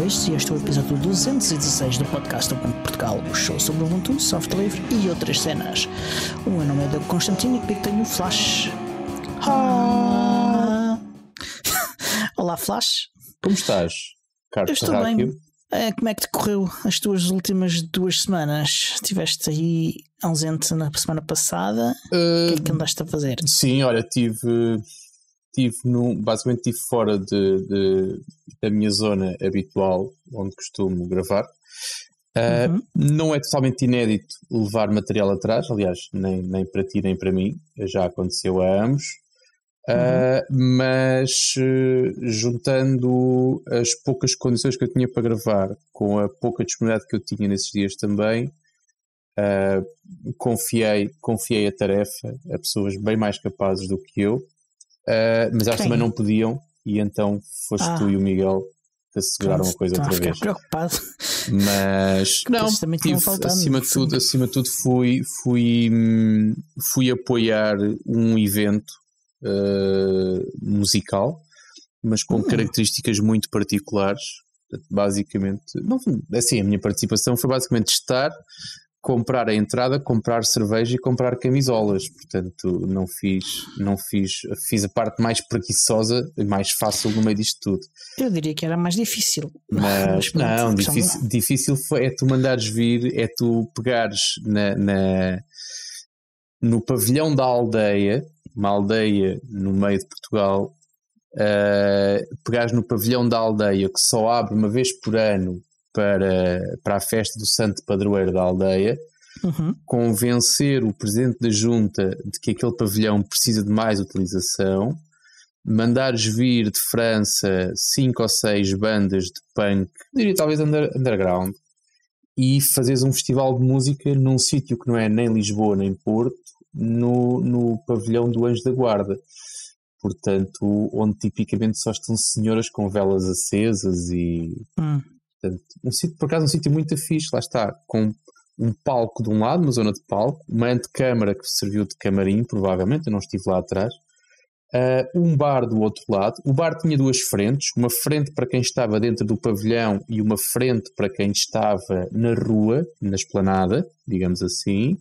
206 e este é o episódio 216 do podcast Ubuntu Portugal, o show sobre o Ubuntu, software livre e outras cenas. O meu nome é Doug Constantino e comigo tenho o Flash. Olá, Flash. Como estás, Carlos? Eu estou bem. Como é que te correu as tuas últimas 2 semanas? Estiveste aí ausente na semana passada. O que é que andaste a fazer? Sim, olha, basicamente estive fora da minha zona habitual, onde costumo gravar. Não é totalmente inédito levar material atrás, aliás, nem para ti nem para mim, já aconteceu a ambos. Mas juntando as poucas condições que eu tinha para gravar com a pouca disponibilidade que eu tinha nesses dias também, confiei a tarefa a pessoas bem mais capazes do que eu, mas elas também não podiam, e então foste tu e o Miguel que asseguraram a coisa outra vez. Preocupado. Mas não, acima de tudo fui apoiar um evento musical, mas com características muito particulares. Basicamente, não, assim, a minha participação foi basicamente estar, comprar a entrada, comprar cerveja e comprar camisolas. Portanto, fiz a parte mais preguiçosa e mais fácil no meio disto tudo. Eu diria que era mais difícil. Mas não, difícil é tu mandares vir, é tu pegares no pavilhão da aldeia, uma aldeia no meio de Portugal, pegares no pavilhão da aldeia que só abre uma vez por ano para a festa do santo padroeiro da aldeia, convencer o presidente da junta de que aquele pavilhão precisa de mais utilização, mandares vir de França 5 ou 6 bandas de punk, diria talvez underground, e fazeres um festival de música num sítio que não é nem Lisboa nem Porto, no pavilhão do Anjo da Guarda, portanto, onde tipicamente só estão senhoras com velas acesas e portanto, por acaso um sítio muito fixe, lá está, com um palco de um lado, uma zona de palco, uma antecâmara que serviu de camarim, provavelmente, eu não estive lá atrás, um bar do outro lado. O bar tinha 2 frentes, uma frente para quem estava dentro do pavilhão e uma frente para quem estava na rua, na esplanada, digamos assim.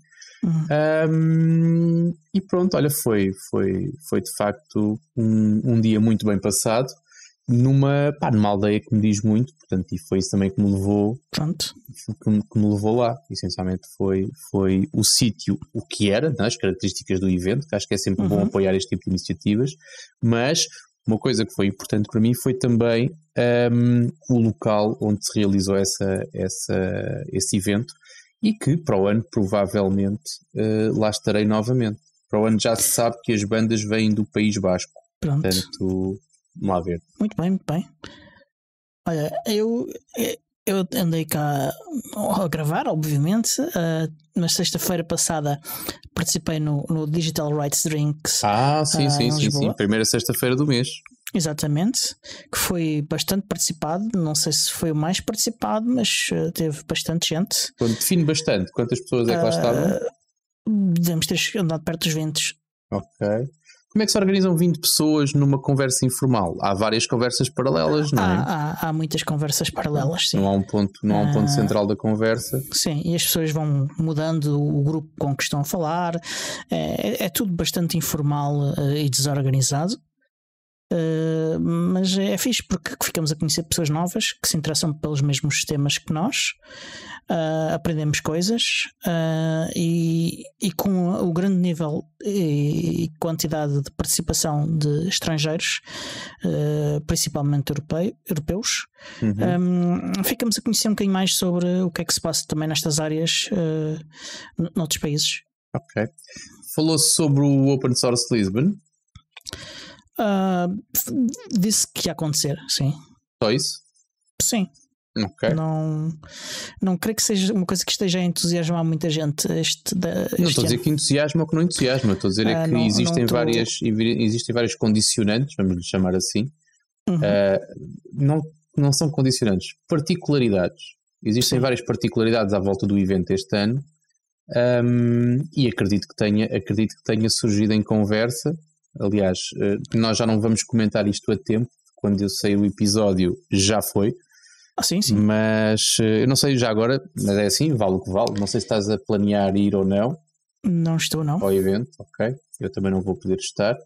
E pronto, olha, foi de facto um dia muito bem passado numa aldeia que me diz muito, portanto, e foi isso também que me levou lá. Essencialmente foi o sítio, o que era, né, as características do evento, que acho que é sempre bom apoiar este tipo de iniciativas, mas uma coisa que foi importante para mim foi também o local onde se realizou esse evento, e que para o ano provavelmente lá estarei novamente. Para o ano já se sabe que as bandas vêm do País Basco. Pronto. Portanto, vamos lá ver. Muito bem. Olha, eu andei cá a gravar, obviamente. Na sexta-feira passada participei no Digital Rights Drinks. Sim. Primeira sexta-feira do mês. Exatamente, que foi bastante participado. Não sei se foi o mais participado, mas teve bastante gente. Quando define bastante, quantas pessoas é que lá estavam? Devemos ter andado perto dos 20. Ok. Como é que se organizam 20 pessoas numa conversa informal? Há várias conversas paralelas, não é? Há muitas conversas paralelas, sim. Não há um ponto central da conversa. Sim, e as pessoas vão mudando o grupo com que estão a falar. É tudo bastante informal e desorganizado. Mas é fixe porque ficamos a conhecer pessoas novas que se interessam pelos mesmos temas que nós, aprendemos coisas, e com o grande nível e quantidade de participação de estrangeiros, principalmente europeus, ficamos a conhecer um bocadinho mais sobre o que é que se passa também nestas áreas noutros países. Ok. Falou-se sobre o Open Source Lisbon. Disse que ia acontecer, sim. Só isso? Sim. Ok. Não creio que seja uma coisa que esteja a entusiasmar muita gente. Não estou a dizer que entusiasma ou que não entusiasma. Estou a dizer que existem várias condicionantes, vamos lhe chamar assim. Não são condicionantes, particularidades. Existem várias particularidades à volta do evento este ano, e acredito que tenha surgido em conversa. Aliás, nós já não vamos comentar isto a tempo, quando eu sair o episódio já foi, Sim, sim. Mas eu não sei já agora, mas é assim, vale o que vale. Não sei se estás a planear ir ou não. Não estou, não. Ao evento, ok. Eu também não vou poder estar.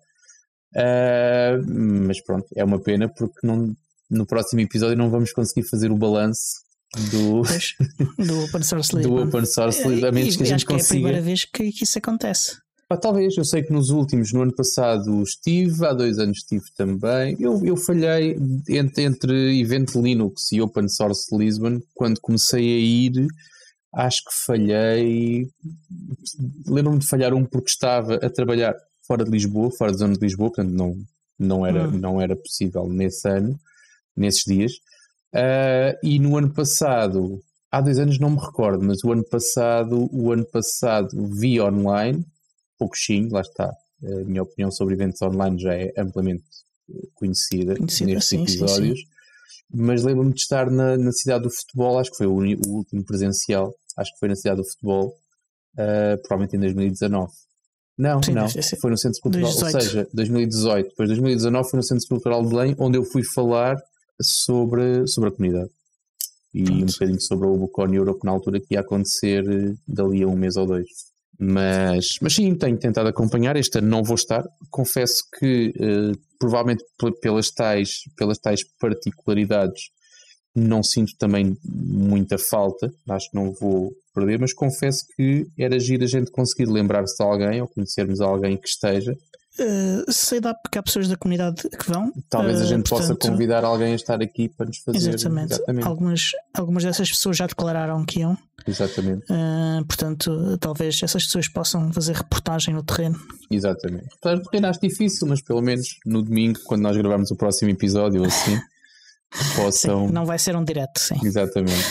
Mas pronto, é uma pena porque no próximo episódio não vamos conseguir fazer o balanço do Open Source Lisbon. Do Open Source Lisbon, a menos que a gente acho que consiga. é a primeira vez que isso acontece. Talvez, eu sei que nos últimos, no ano passado estive, há 2 anos estive também. Eu falhei entre evento Linux e Open Source Lisbon. Quando comecei a ir, acho que falhei. Lembro-me de falhar porque estava a trabalhar fora de Lisboa, fora da zona de Lisboa, portanto não era possível nesse ano, nesses dias. E no ano passado, há 2 anos não me recordo, mas o ano passado vi online, pouquinho, lá está. A minha opinião sobre eventos online já é amplamente conhecida nestes episódios. Sim. Mas lembro-me de estar na cidade do futebol, acho que foi o último presencial, acho que foi na cidade do futebol, provavelmente em 2019. Não, foi no Centro Cultural, 2018. Ou seja, 2018. Depois de 2019 foi no Centro Cultural de Belém, onde eu fui falar sobre a comunidade. E um bocadinho sobre a Ubucon Europe na altura que ia acontecer dali a 1 mês ou 2. Mas sim, tenho tentado acompanhar. Este ano não vou estar. Confesso que provavelmente pelas tais particularidades não sinto também muita falta. Acho que não vou perder, mas confesso que era giro a gente conseguir lembrar-se de alguém ou conhecermos alguém que esteja. Sei lá, porque há pessoas da comunidade que vão. Talvez a gente possa convidar alguém a estar aqui para nos fazer. Exatamente. Algumas dessas pessoas já declararam que iam. Exatamente. Portanto, talvez essas pessoas possam fazer reportagem no terreno. Exatamente. No terreno acho difícil, mas pelo menos no domingo, quando nós gravarmos o próximo episódio, assim, possam. Sim, não vai ser um direto, sim. Exatamente.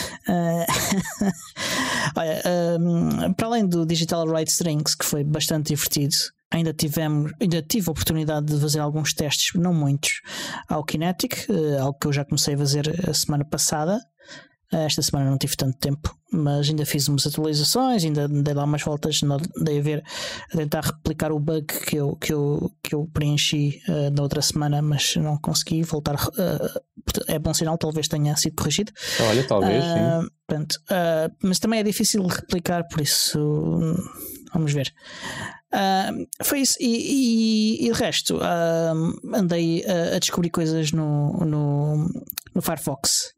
Olha, para além do Digital Right Strings, que foi bastante divertido, ainda tive a oportunidade de fazer alguns testes, não muitos, ao Kinetic, algo que eu já comecei a fazer a semana passada. Esta semana não tive tanto tempo, mas ainda fiz umas atualizações, ainda dei lá umas voltas, dei a tentar replicar o bug que eu preenchi na outra semana, mas não consegui voltar. É bom sinal, talvez tenha sido corrigido. Olha, talvez, sim. Portanto, mas também é difícil de replicar, por isso vamos ver. Foi isso, e de resto andei a descobrir coisas no Firefox.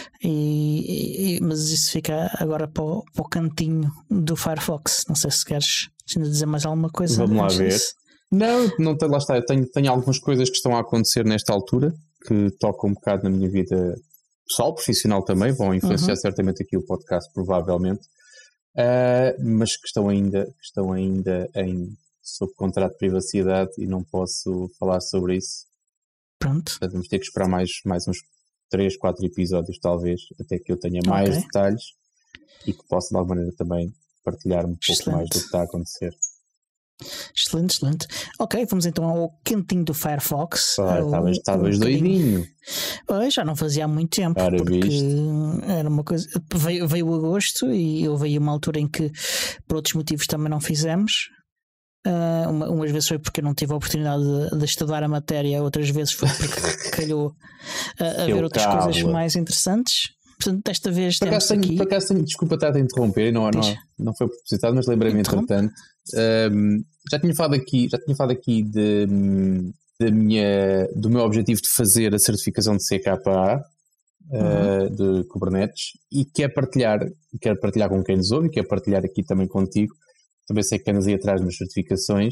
Mas isso fica agora para o cantinho do Firefox. Não sei se queres ainda dizer mais alguma coisa. Vamos lá ver. Não tem, lá está. Eu tenho algumas coisas que estão a acontecer nesta altura que tocam um bocado na minha vida pessoal, profissional também. Vão influenciar certamente aqui o podcast, provavelmente. Mas que estão ainda sob contrato de privacidade e não posso falar sobre isso. Pronto. Portanto, vamos ter que esperar mais uns 3, 4 episódios talvez, até que eu tenha mais detalhes e que possa de alguma maneira também partilhar um pouco mais do que está a acontecer. Excelente. Ok, vamos então ao cantinho do Firefox. Estavas doidinho. Já não fazia há muito tempo. Porque era uma coisa. Veio o agosto e houve aí uma altura em que por outros motivos também não fizemos. Umas vezes foi porque eu não tive a oportunidade de estudar a matéria, outras vezes foi porque calhou a ver outras coisas mais interessantes. Portanto, desta vez temos aqui. Por acaso desculpa estar a interromper, não foi propositado, mas lembrei-me entretanto. Já tinha falado aqui do meu objetivo de fazer a certificação de CKA de Kubernetes e quero partilhar com quem nos ouve e quero partilhar aqui também contigo. Também sei que andas aí atrás nas certificações,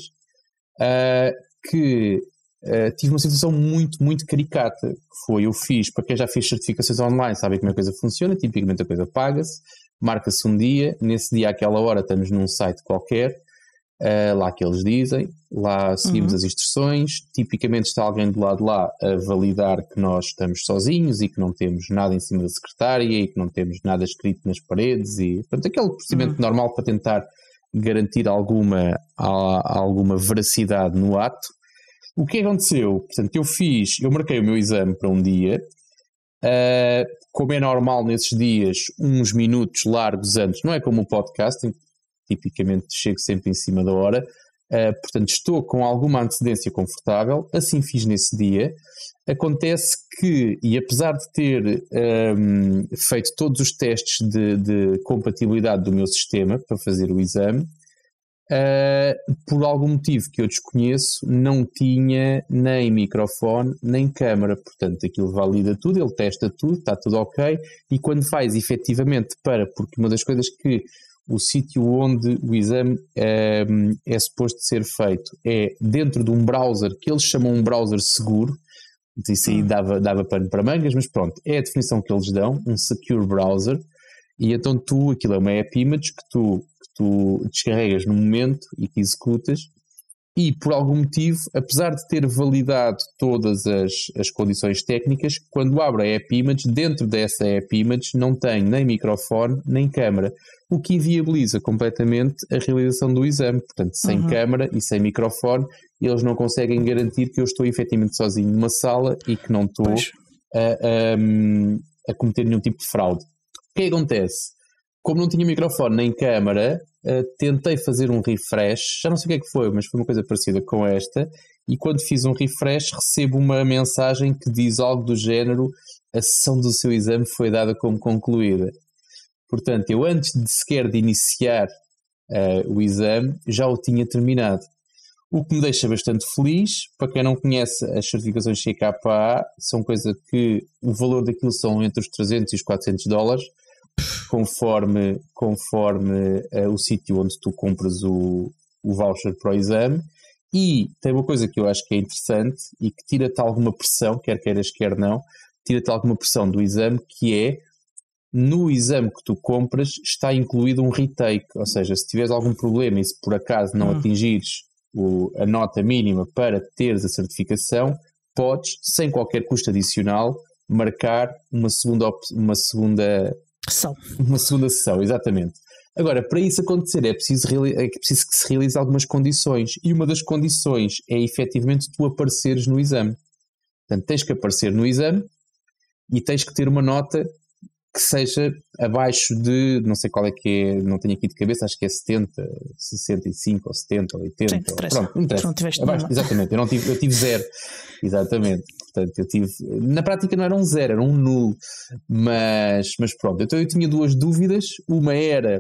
que tive uma situação muito, muito caricata, que foi, eu fiz, para quem já fez certificações online, sabe como a coisa funciona, tipicamente a coisa paga-se, marca-se um dia, nesse dia àquela hora estamos num site qualquer, lá que eles dizem, lá seguimos as instruções, tipicamente está alguém do lado de lá a validar que nós estamos sozinhos e que não temos nada em cima da secretária e que não temos nada escrito nas paredes e, portanto, aquele procedimento normal para tentar garantir alguma veracidade no ato. O que aconteceu? Portanto, eu marquei o meu exame para um dia, como é normal nesses dias, uns minutos largos antes, não é como o podcast, em que tipicamente chego sempre em cima da hora, Portanto, estou com alguma antecedência confortável, assim fiz nesse dia. Acontece que, e apesar de ter feito todos os testes de compatibilidade do meu sistema para fazer o exame, por algum motivo que eu desconheço, não tinha nem microfone nem câmara. Portanto, aquilo valida tudo, ele testa tudo, está tudo ok, e quando faz efetivamente porque uma das coisas que o sítio onde o exame é suposto ser feito é dentro de um browser que eles chamam um browser seguro. Isso aí dava pano para mangas, mas pronto, é a definição que eles dão, um secure browser. E então aquilo é uma app image que tu descarregas no momento e que executas, e por algum motivo, apesar de ter validado todas as condições técnicas, quando abre a app image, dentro dessa app image não tem nem microfone nem câmara, o que inviabiliza completamente a realização do exame. Portanto, sem câmara e sem microfone, eles não conseguem garantir que eu estou efetivamente sozinho numa sala e que não estou a cometer nenhum tipo de fraude. O que acontece? Como não tinha microfone nem câmara, tentei fazer um refresh, já não sei o que é que foi, mas foi uma coisa parecida com esta, e quando fiz um refresh recebo uma mensagem que diz algo do género: a sessão do seu exame foi dada como concluída. Portanto, eu antes sequer de iniciar o exame, já o tinha terminado. O que me deixa bastante feliz. Para quem não conhece, as certificações CKA são coisa que o valor daquilo são entre os 300 e os 400 dólares, conforme o sítio onde tu compras o voucher para o exame. E tem uma coisa que eu acho que é interessante e que tira-te alguma pressão, quer queiras, quer não, tira-te alguma pressão do exame, que é: no exame que tu compras está incluído um retake, ou seja, se tiveres algum problema e se por acaso não atingires a nota mínima para teres a certificação, podes, sem qualquer custo adicional, marcar uma segunda sessão, exatamente. Agora, para isso acontecer é preciso que se realize algumas condições, e uma das condições é efetivamente tu apareceres no exame. Portanto, tens que aparecer no exame e tens que ter uma nota que seja abaixo de, não sei qual é que é, não tenho aqui de cabeça, acho que é 70, 65 ou 70 ou 80. Sim, pronto, não interessa. Não tiveste abaixo, exatamente, eu tive 0. Exatamente, portanto eu tive, na prática não era um 0, era um nulo, mas pronto. Então eu tinha duas dúvidas. Uma era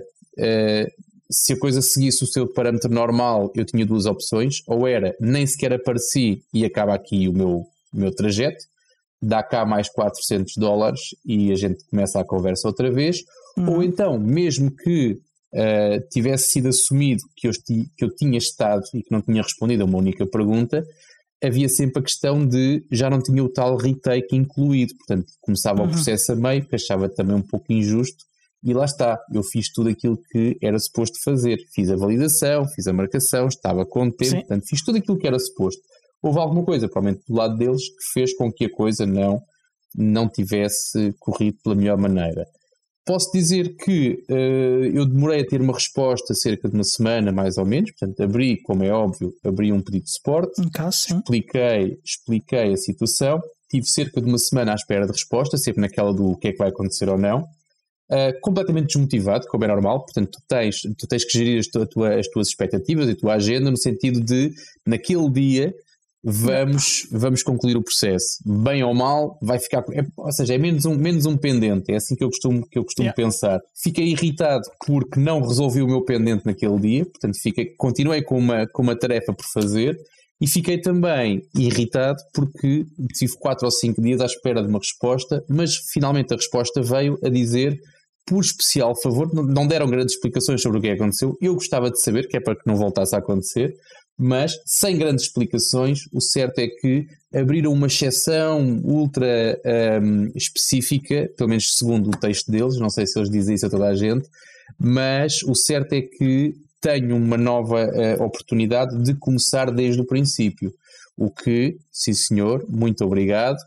se a coisa seguisse o seu parâmetro normal, eu tinha duas opções: ou era nem sequer apareci e acaba aqui o meu trajeto, dá cá mais 400 dólares e a gente começa a conversa outra vez, ou então, mesmo que tivesse sido assumido que eu tinha estado e que não tinha respondido a uma única pergunta, havia sempre a questão de já não tinha o tal retake incluído. Portanto, começava o processo a meio, que achava também um pouco injusto, e lá está, eu fiz tudo aquilo que era suposto fazer. Fiz a validação, fiz a marcação, estava contente. Sim. Portanto, fiz tudo aquilo que era suposto. Houve alguma coisa, provavelmente do lado deles, que fez com que a coisa não tivesse corrido pela melhor maneira. Posso dizer que eu demorei a ter uma resposta cerca de uma semana, mais ou menos. Portanto, como é óbvio, abri um pedido de suporte, expliquei a situação, tive cerca de uma semana à espera de resposta, sempre naquela do o que é que vai acontecer ou não. Completamente desmotivado, como é normal. Portanto, tu tens que gerir as tuas expectativas e a tua agenda, no sentido de, naquele dia, vamos concluir o processo, bem ou mal, vai ficar, ou seja, é menos um pendente. É assim que eu costumo pensar. Fiquei irritado porque não resolvi o meu pendente naquele dia, portanto continuei com uma tarefa por fazer, e fiquei também irritado porque tive 4 ou 5 dias à espera de uma resposta, mas finalmente a resposta veio a dizer: por especial favor, não deram grandes explicações sobre o que aconteceu. Eu gostava de saber, que é para que não voltasse a acontecer, mas sem grandes explicações. O certo é que abriram uma exceção ultra específica, pelo menos segundo o texto deles, não sei se eles dizem isso a toda a gente, mas o certo é que tenho uma nova oportunidade de começar desde o princípio, o que, sim senhor, muito obrigado.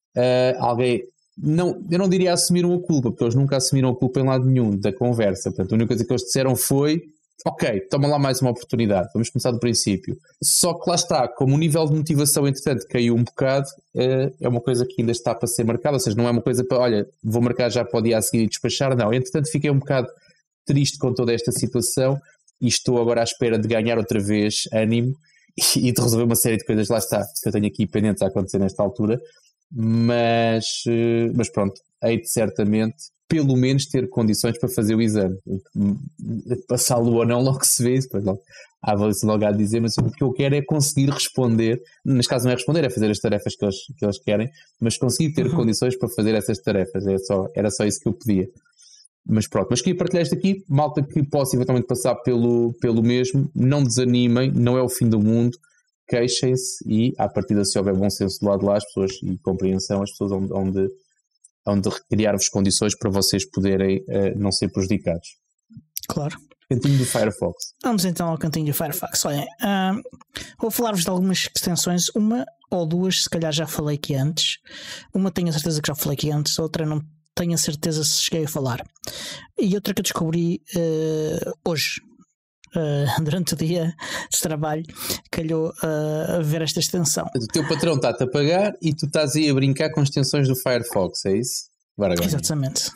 Eu não diria assumiram a culpa, porque eles nunca assumiram a culpa em lado nenhum da conversa. Portanto, a única coisa que eles disseram foi: ok, toma lá mais uma oportunidade, vamos começar do princípio. Só que lá está, como o nível de motivação entretanto caiu um bocado, é uma coisa que ainda está para ser marcada, ou seja, não é uma coisa para, olha, vou marcar já para o dia a seguir e despachar, não. Entretanto fiquei um bocado triste com toda esta situação, e estou agora à espera de ganhar outra vez ânimo e de resolver uma série de coisas, lá está, que eu tenho aqui pendentes a acontecer nesta altura, mas pronto, hei de certamente pelo menos ter condições para fazer o exame. Passá-lo ou não, logo se vê, depois logo a avaliação logo há de dizer, mas o que eu quero é conseguir responder, neste caso não é responder, é fazer as tarefas que eles querem, mas conseguir ter condições para fazer essas tarefas, era só isso que eu pedia. Mas pronto, mas queria partilhar isto aqui, malta que possa eventualmente passar pelo mesmo, não desanimem, não é o fim do mundo, queixem-se e à partida, se houver bom senso do lado de lá, as pessoas e compreensão, as pessoas onde criar-vos condições para vocês poderem não ser prejudicados. Claro. Cantinho do Firefox. Vamos então ao cantinho do Firefox. Olhem, vou falar-vos de algumas extensões, uma ou duas, se calhar já falei aqui antes. Uma tenho a certeza que já falei aqui antes, outra não tenho a certeza se cheguei a falar. E outra que eu descobri hoje. Durante o dia de trabalho, calhou a ver esta extensão. O teu patrão está-te a pagar e tu estás aí a brincar com extensões do Firefox, é isso? Exatamente.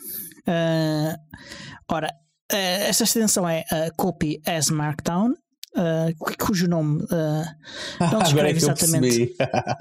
Ora, esta extensão é Copy as Markdown, cujo nome não descreve exatamente.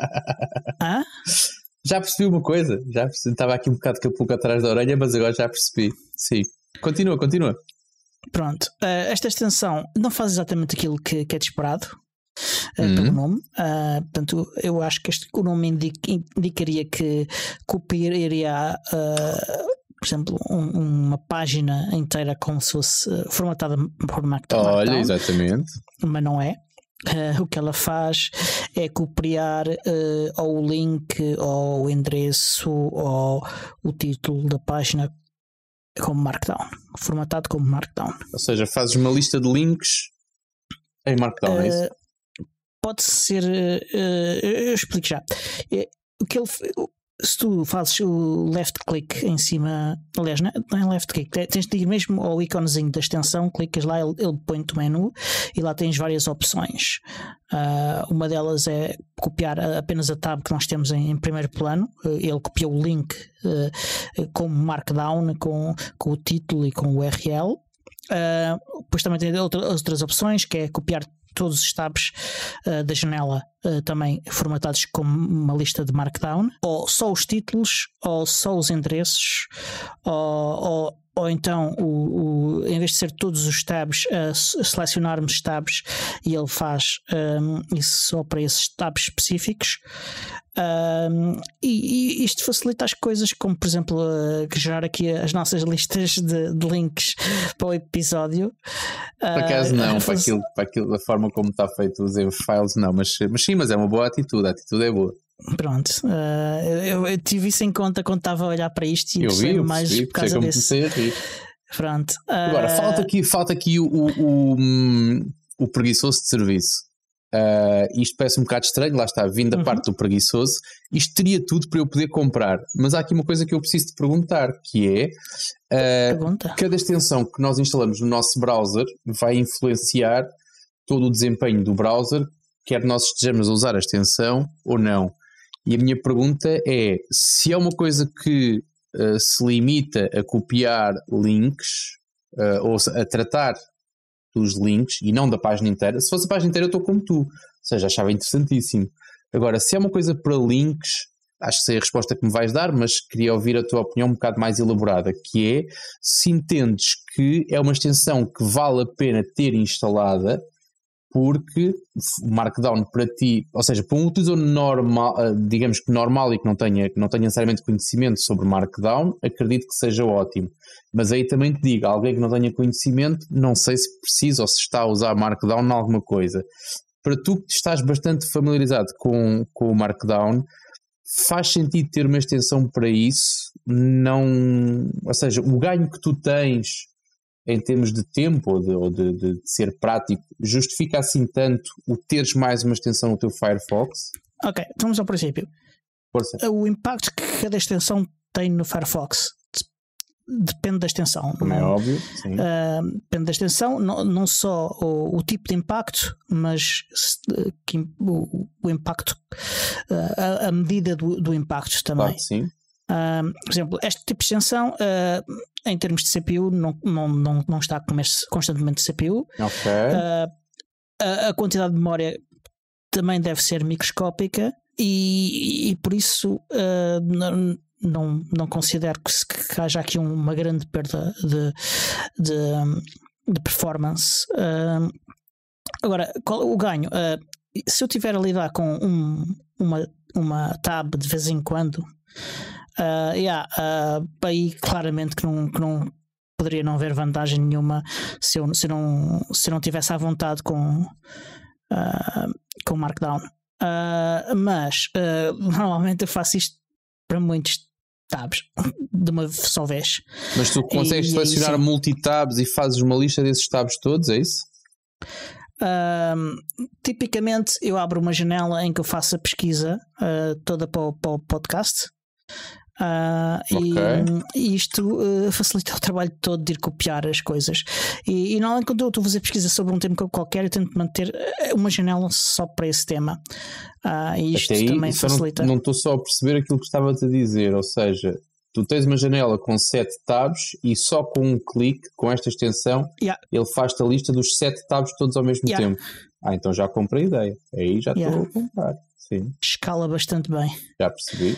Já percebi uma coisa, estava aqui um bocado capulco atrás da orelha, mas agora já percebi. Sim, continua. Pronto, esta extensão não faz exatamente aquilo que é esperado pelo nome. Portanto, eu acho que o nome indicaria que copiaria, por exemplo, uma página inteira como se fosse formatada por Markdown. Olha, exatamente. Mas não é. O que ela faz é copiar ou o link, ou o endereço, ou o título da página como Markdown, formatado como Markdown. Ou seja, fazes uma lista de links em Markdown, é isso? Pode ser, eu explico já. O que ele, se tu fazes o left click em cima, aliás, não é left click, tens de ir mesmo ao íconezinho da extensão, clicas lá, ele põe-te o menu e lá tens várias opções. Uma delas é copiar apenas a tab que nós temos em primeiro plano. Ele copiou o link como Markdown, com o título e com o URL. Depois também tem outras opções, que é copiar todos os tabs da janela, também formatados como uma lista de Markdown, ou só os títulos, ou só os endereços, ou então em vez de ser todos os tabs, selecionarmos tabs e ele faz isso só para esses tabs específicos. E isto facilita as coisas, como por exemplo gerar aqui as nossas listas de links para o episódio. Por acaso não, para aquilo da forma como está feito os files não, mas sim, mas é uma boa atitude, a atitude é boa. Pronto, eu tive isso em conta quando estava a olhar para isto e eu mais percebi, por causa desse. Pronto. Agora, falta aqui o preguiçoso de serviço. Isto parece um bocado estranho, lá está, vindo da parte do preguiçoso. Isto teria tudo para eu poder comprar, mas há aqui uma coisa que eu preciso te perguntar, que é cada extensão que nós instalamos no nosso browser vai influenciar todo o desempenho do browser, quer nós estejamos a usar a extensão ou não. E a minha pergunta é, se é uma coisa que se limita a copiar links ou a tratar dos links e não da página inteira. Se fosse a página inteira eu estou como tu, ou seja, achava interessantíssimo. Agora, se é uma coisa para links, acho que sei a resposta que me vais dar, mas queria ouvir a tua opinião um bocado mais elaborada, que é se entendes que é uma extensão que vale a pena ter instalada porque o Markdown para ti, ou seja, para um utilizador normal, digamos que normal e que não tenha necessariamente conhecimento sobre Markdown, acredito que seja ótimo. Mas aí também te digo, alguém que não tenha conhecimento, não sei se precisa ou se está a usar Markdown em alguma coisa. Para tu que estás bastante familiarizado com o Markdown, faz sentido ter uma extensão para isso? Não, ou seja, o ganho que tu tens em termos de tempo ou de ser prático, justifica assim tanto o teres mais uma extensão no teu Firefox? Ok, vamos ao princípio. Força. O impacto que cada extensão tem no Firefox depende da extensão. Como é óbvio, sim. Depende da extensão, não só o tipo de impacto, mas o impacto, a medida do impacto também. Claro, sim. Por exemplo, este tipo de extensão, em termos de CPU, não está a comer constantemente de CPU. Ok. A quantidade de memória também deve ser microscópica e por isso não considero que haja aqui uma grande perda de performance. Agora, qual o ganho? Se eu tiver a lidar com uma tab de vez em quando, aí claramente que não poderia não haver vantagem nenhuma se eu não tivesse à vontade com Markdown. Mas normalmente eu faço isto para muitos tabs de uma só vez. Mas tu consegues selecionar multitabs e fazes uma lista desses tabs todos, é isso? Tipicamente eu abro uma janela em que eu faço a pesquisa toda para o podcast. E isto facilita o trabalho todo de ir copiar as coisas. E normalmente quando eu estou a fazer pesquisa sobre um tema qualquer, eu tento manter uma janela só para esse tema. E isto aí, também facilita. Não estou só a perceber aquilo que estava-te a dizer, ou seja, tu tens uma janela com 7 tabs e só com um clique, com esta extensão, ele faz-te a lista dos 7 tabs todos ao mesmo tempo. Então já comprei a ideia. Aí já estou a comprar. Sim. Escala bastante bem. Já percebi.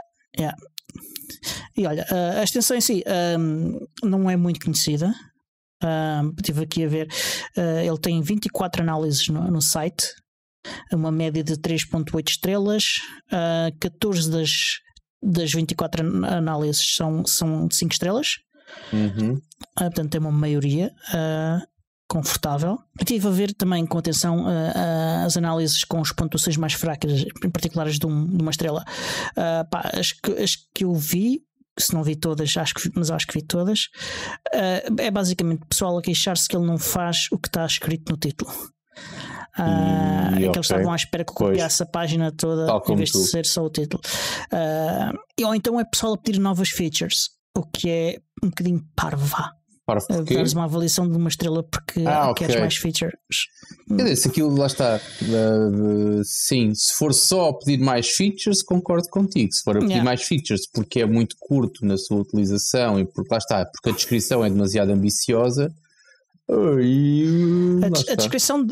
E olha, a extensão em si não é muito conhecida. Estive aqui a ver, ele tem 24 análises no site, uma média de 3.8 estrelas, 14 das 24 análises são de 5 estrelas. Portanto tem uma maioria confortável. Estive a ver também com atenção as análises com as pontuações mais fracas, em particular as de uma estrela. As que eu vi, se não vi todas, mas acho que vi todas, é basicamente pessoal a queixar-se que ele não faz o que está escrito no título. Que eles estavam à espera que eu copiasse a página toda em vez de ser só o título. Ou então é pessoal a pedir novas features, o que é um bocadinho parva. Faz uma avaliação de uma estrela porque queres mais features. Quer dizer, se aquilo lá está, sim, se for só pedir mais features, concordo contigo. Se for a pedir mais features porque é muito curto na sua utilização e porque lá está, porque a descrição é demasiado ambiciosa. A descrição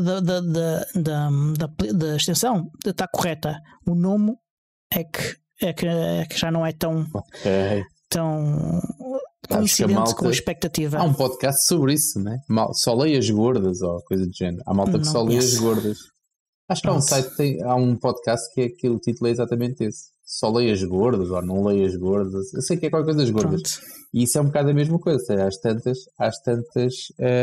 da extensão está correta. O nome é que já não é tão coincidente com a expectativa. Há um podcast sobre isso, né? Só leia as gordas ou coisa do género. Há malta que só lê as gordas. Acho que há um site, há um podcast que o título é exatamente esse. Só leia as gordas ou não leia as gordas. Eu sei que é qualquer coisa das gordas. E isso é um bocado a mesma coisa. Às tantas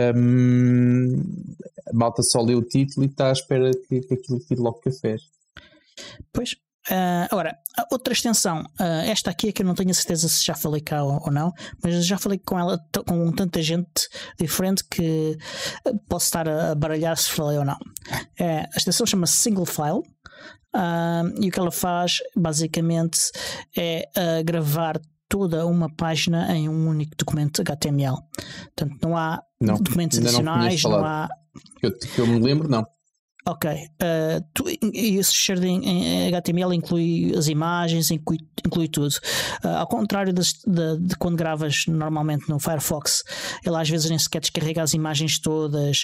a malta só lê o título e está à espera que aquilo tire logo cafés. Pois. Agora, a outra extensão, esta aqui é que eu não tenho a certeza se já falei cá ou não, mas eu já falei com ela com tanta gente diferente que posso estar a baralhar se falei ou não. A extensão chama-se Single File, e o que ela faz basicamente é gravar toda uma página em um único documento HTML. Portanto, não há documentos adicionais, não há. Que eu me lembro, não. Ok, esse fecheiro em HTML inclui as imagens, inclui tudo. Ao contrário de quando gravas normalmente no Firefox, ele às vezes nem sequer descarrega as imagens todas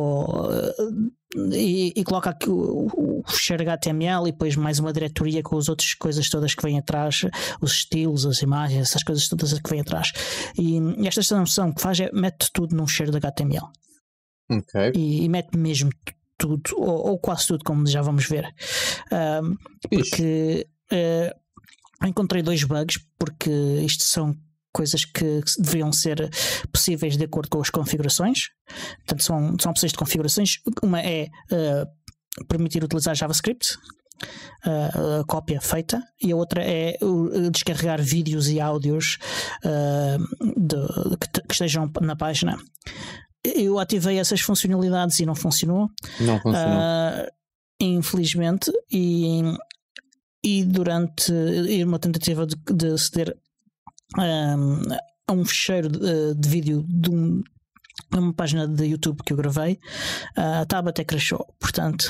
e coloca aqui o fecheiro HTML e depois mais uma diretoria com as outras coisas todas que vêm atrás, os estilos, as imagens, essas coisas todas que vêm atrás. E esta extensão que faz é mete tudo num fecheiro de HTML. Ok. E mete mesmo tudo, ou quase tudo, como já vamos ver. Porque encontrei 2 bugs, porque isto são coisas que deveriam ser possíveis de acordo com as configurações. Portanto, são opções de configurações. Uma é permitir utilizar JavaScript, a cópia feita, e a outra é descarregar vídeos e áudios que estejam na página. Eu ativei essas funcionalidades e não funcionou. Não funcionou. Infelizmente, e durante uma tentativa de aceder a um fecheiro de vídeo numa página de YouTube que eu gravei, a tab até crashou, portanto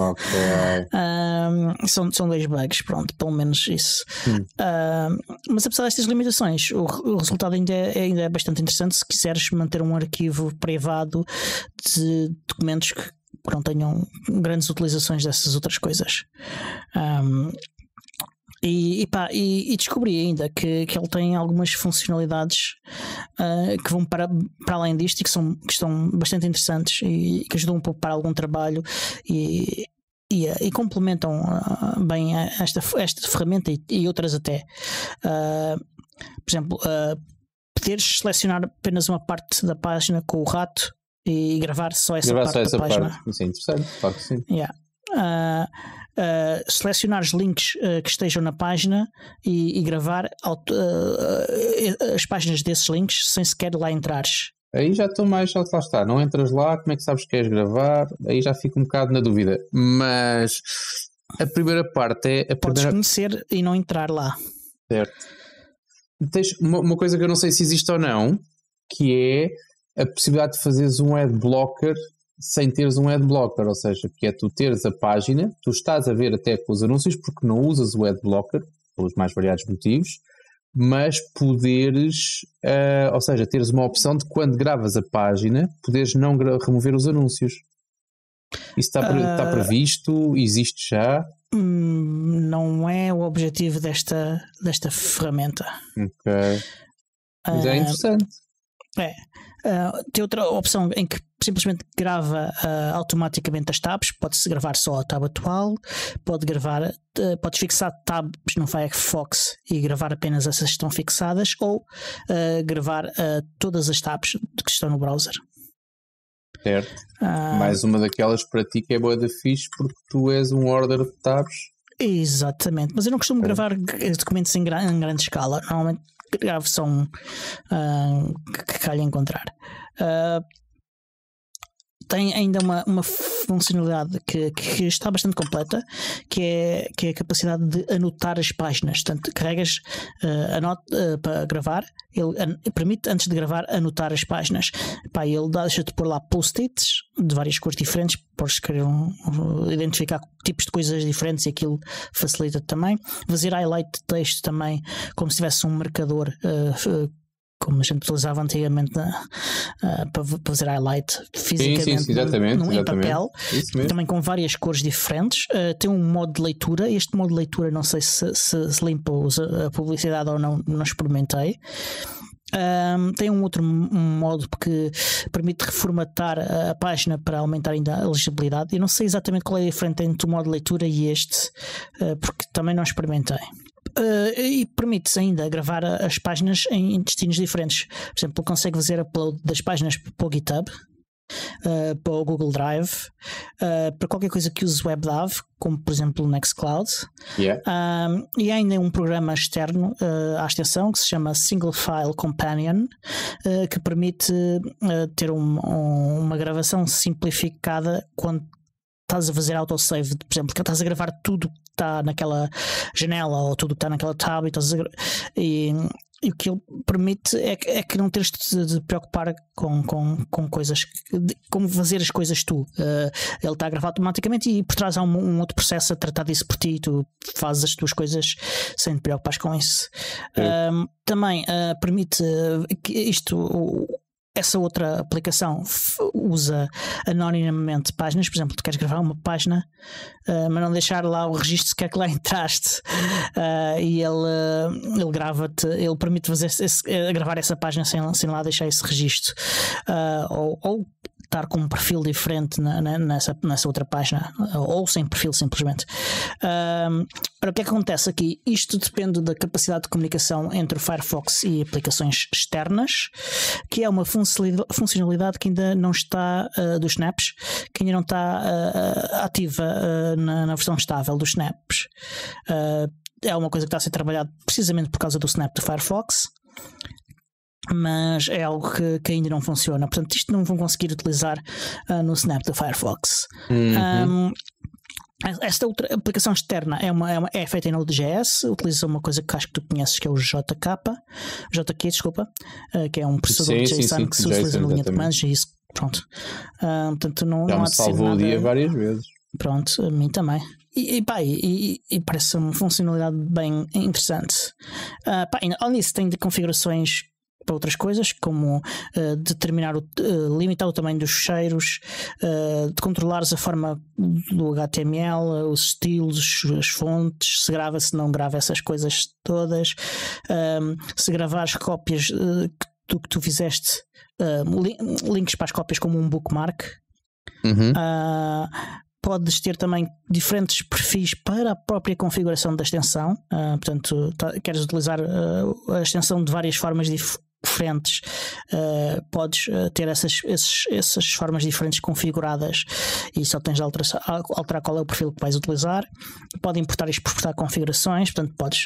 são 2 bugs, pronto, pelo menos isso. Mas apesar destas limitações, o resultado ainda é bastante interessante se quiseres manter um arquivo privado de documentos que não tenham grandes utilizações dessas outras coisas. E descobri ainda que ele tem algumas funcionalidades que vão para além disto e que estão bastante interessantes e que ajudam um pouco para algum trabalho e complementam bem esta ferramenta e outras até. Por exemplo, poderes selecionar apenas uma parte da página com o rato e gravar só essa parte da página. Isso é interessante, claro que sim. Selecionar os links que estejam na página e gravar as páginas desses links sem sequer lá entrares. Aí já estou lá está, não entras lá, como é que sabes que queres gravar? Aí já fico um bocado na dúvida, mas a primeira parte é podes conhecer e não entrar lá, certo? Tens uma coisa que eu não sei se existe ou não, que é a possibilidade de fazeres um ad blocker sem teres um ad blocker, ou seja, que é tu teres a página, tu estás a ver até com os anúncios porque não usas o ad blocker, pelos mais variados motivos, mas poderes, ou seja, teres uma opção de quando gravas a página, poderes não remover os anúncios. Isso está previsto? Existe já? Não é o objetivo desta ferramenta. Ok. Mas é interessante. Tem outra opção em que simplesmente grava automaticamente as tabs. Pode-se gravar só a tab atual, podes fixar tabs no Firefox e gravar apenas essas que estão fixadas, ou gravar todas as tabs que estão no browser. Certo. Mais uma daquelas para ti que é boa da fixe porque tu és um order de tabs. Exatamente, mas eu não costumo gravar documentos em grande escala. Normalmente gravo só que calha encontrar. Tem ainda uma funcionalidade que está bastante completa, que é a capacidade de anotar as páginas. Portanto, carregas para gravar, ele permite, antes de gravar, anotar as páginas. Ele deixa-te pôr lá post-its de várias cores diferentes, podes identificar tipos de coisas diferentes e aquilo facilita também. Fazer highlight de texto também, como se tivesse um marcador, como a gente utilizava antigamente para fazer highlight fisicamente em papel, também com várias cores diferentes. Tem um modo de leitura. Este modo de leitura não sei se limpa a publicidade ou não experimentei. Tem um outro modo que permite reformatar a página para aumentar ainda a legibilidade. Eu não sei exatamente qual é a diferença entre o modo de leitura e este, porque também não experimentei. E permite-se ainda gravar as páginas em destinos diferentes. Por exemplo, consegue fazer upload das páginas para o GitHub, para o Google Drive, para qualquer coisa que use WebDAV, como por exemplo o Nextcloud. E ainda um programa externo à extensão que se chama Single File Companion, que permite ter uma gravação simplificada quando estás a fazer autosave, por exemplo, que estás a gravar tudo que está naquela janela ou tudo que está naquela tab e o que ele permite é que não teres de preocupar com coisas, como fazer as coisas tu. Ele está a gravar automaticamente e por trás há um outro processo a tratar disso por ti e tu fazes as tuas coisas sem te preocupares com isso. Também permite que essa outra aplicação usa anonimamente páginas. Por exemplo, tu queres gravar uma página, mas não deixar lá o registro sequer que lá entraste, e ele grava-te, ele permite gravar essa página sem lá deixar esse registro, ou estar com um perfil diferente nessa outra página, ou sem perfil simplesmente. Ora, o que acontece aqui? Isto depende da capacidade de comunicação entre o Firefox e aplicações externas, que é uma funcionalidade que ainda não está dos Snaps, que ainda não está ativa na versão estável dos Snaps. É uma coisa que está a ser trabalhada precisamente por causa do Snap do Firefox, mas é algo que ainda não funciona. Portanto, isto não vão conseguir utilizar no Snap do Firefox. Esta outra aplicação externa é feita em Node.js, utiliza uma coisa que acho que tu conheces, que é o JK, que é um processador de JSON que se utiliza na linha de comandos, e isso Pronto. Portanto, não já há me de ser salvou nada... o dia várias vezes. Pronto, a mim também. E parece uma funcionalidade bem interessante. Além disso, tem de configurações para outras coisas, como limitar o tamanho dos ficheiros, de controlares a forma do HTML, os estilos, as fontes, se grava, se não grava, essas coisas todas, se gravares cópias do que tu fizeste, links para as cópias como um bookmark. Podes ter também diferentes perfis para a própria configuração da extensão. Portanto, queres utilizar a extensão de várias formas diferentes, podes ter essas formas diferentes configuradas e só tens de alterar qual é o perfil que vais utilizar. Pode importar e exportar configurações, portanto podes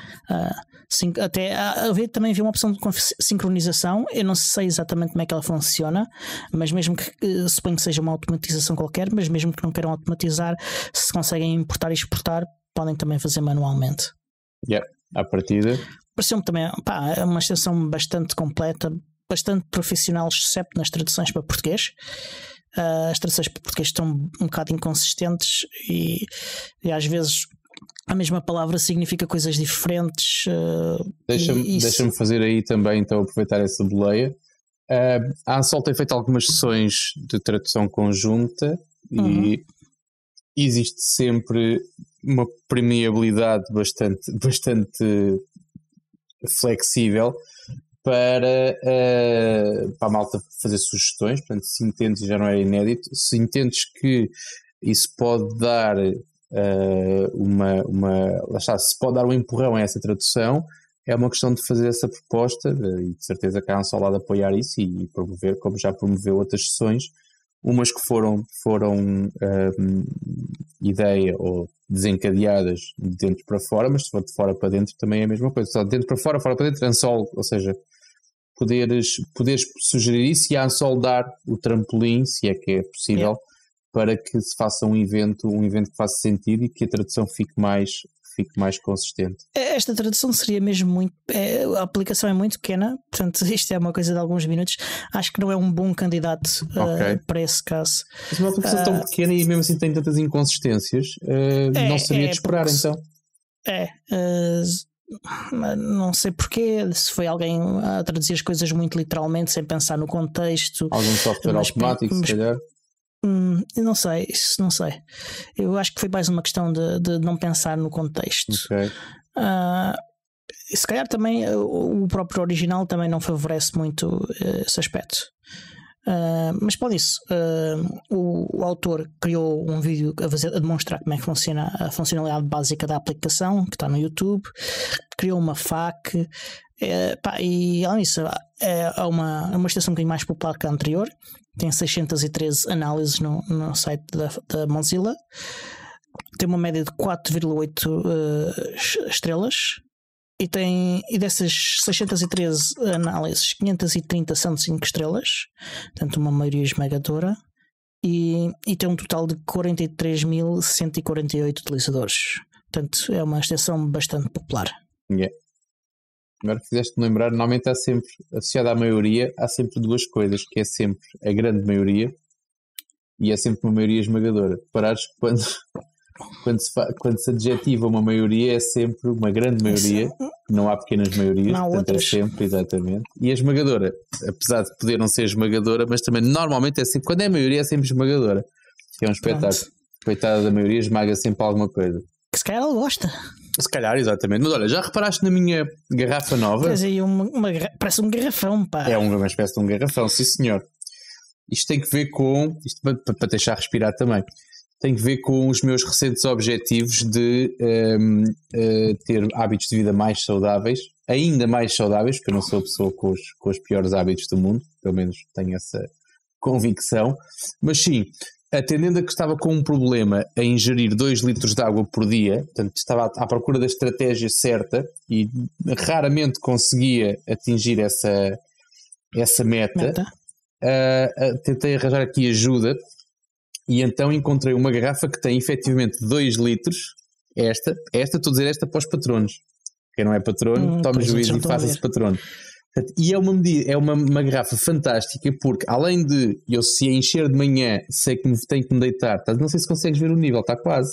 também havia uma opção de sincronização. Eu não sei exatamente como é que ela funciona, mas mesmo que suponho que seja uma automatização qualquer, mas mesmo que não queiram automatizar, se conseguem importar e exportar, podem também fazer manualmente. À partida pareceu-me também é uma extensão bastante completa, bastante profissional, exceto nas traduções para português. As traduções para português estão um bocado inconsistentes e às vezes a mesma palavra significa coisas diferentes. Deixa-me fazer aí também, então, aproveitar essa boleia. A Ansol tem feito algumas sessões de tradução conjunta e existe sempre uma permeabilidade bastante flexível para a malta fazer sugestões. Portanto, se entendes, já não é inédito, se entendes que isso pode dar se pode dar um empurrão a essa tradução, é uma questão de fazer essa proposta e de certeza que a Ansol há de apoiar isso e promover, como já promoveu outras sessões, umas que foram ideia ou desencadeadas de dentro para fora, mas se for de fora para dentro também é a mesma coisa. Só de dentro para fora, fora para dentro, Ansol, ou seja, poderes sugerir isso e a Ansol dar o trampolim, se é que é possível, para que se faça um evento que faça sentido e que a tradução fique mais consistente. Esta tradução seria mesmo muito... a aplicação é muito pequena, portanto isto é uma coisa de alguns minutos. Acho que não é um bom candidato para esse caso. Mas uma aplicação tão pequena e mesmo assim tem tantas inconsistências, não seria de esperar então. Não sei porquê, se foi alguém a traduzir as coisas muito literalmente sem pensar no contexto. Algum software automático, se calhar. Eu não sei. Eu acho que foi mais uma questão de não pensar no contexto. Se calhar também o próprio original também não favorece muito esse aspecto. Mas pode isso. O autor criou um vídeo a demonstrar como é que funciona a funcionalidade básica da aplicação, que está no YouTube. Criou uma FAQ. E além disso, é uma extensão um bocadinho mais popular que a anterior. Tem 613 análises no site da Mozilla. Tem uma média de 4,8 estrelas. E dessas 613 análises, 530 são de 5 estrelas. Portanto, uma maioria esmagadora. E tem um total de 43.148 utilizadores. Portanto, é uma extensão bastante popular. Agora fizeste-me lembrar, normalmente há sempre, associada à maioria, há sempre duas coisas, que é sempre a grande maioria e é sempre uma maioria esmagadora. Parares quando se adjetiva uma maioria é sempre uma grande maioria, não há pequenas maiorias, não, portanto outras. É sempre, exatamente. E a esmagadora, apesar de poder não ser esmagadora, mas também normalmente é sempre, quando é a maioria é sempre esmagadora, que é um espetáculo. Coitada da maioria, esmaga sempre alguma coisa. Que se calhar ela gosta. Se calhar, exatamente. Mas olha, já reparaste na minha garrafa nova? Tens aí parece um garrafão, pá. É uma espécie de um garrafão, sim senhor. Isto tem que ver com, isto para deixar respirar também, tem que ver com os meus recentes objetivos de ter hábitos de vida mais saudáveis, ainda mais saudáveis, porque eu não sou a pessoa com os piores hábitos do mundo, pelo menos tenho essa convicção, mas sim, atendendo a que estava com um problema a ingerir 2 litros de água por dia, portanto estava à procura da estratégia certa e raramente conseguia atingir essa meta. Tentei arranjar aqui ajuda e então encontrei uma garrafa que tem efetivamente 2 litros. Estou a dizer esta para os patronos. Quem não é patrono, tome juízo e faça-se patrono. E é uma medida, é uma garrafa fantástica, porque além de eu se a encher de manhã, sei que tenho que me deitar. Não sei se consegues ver o nível, está quase.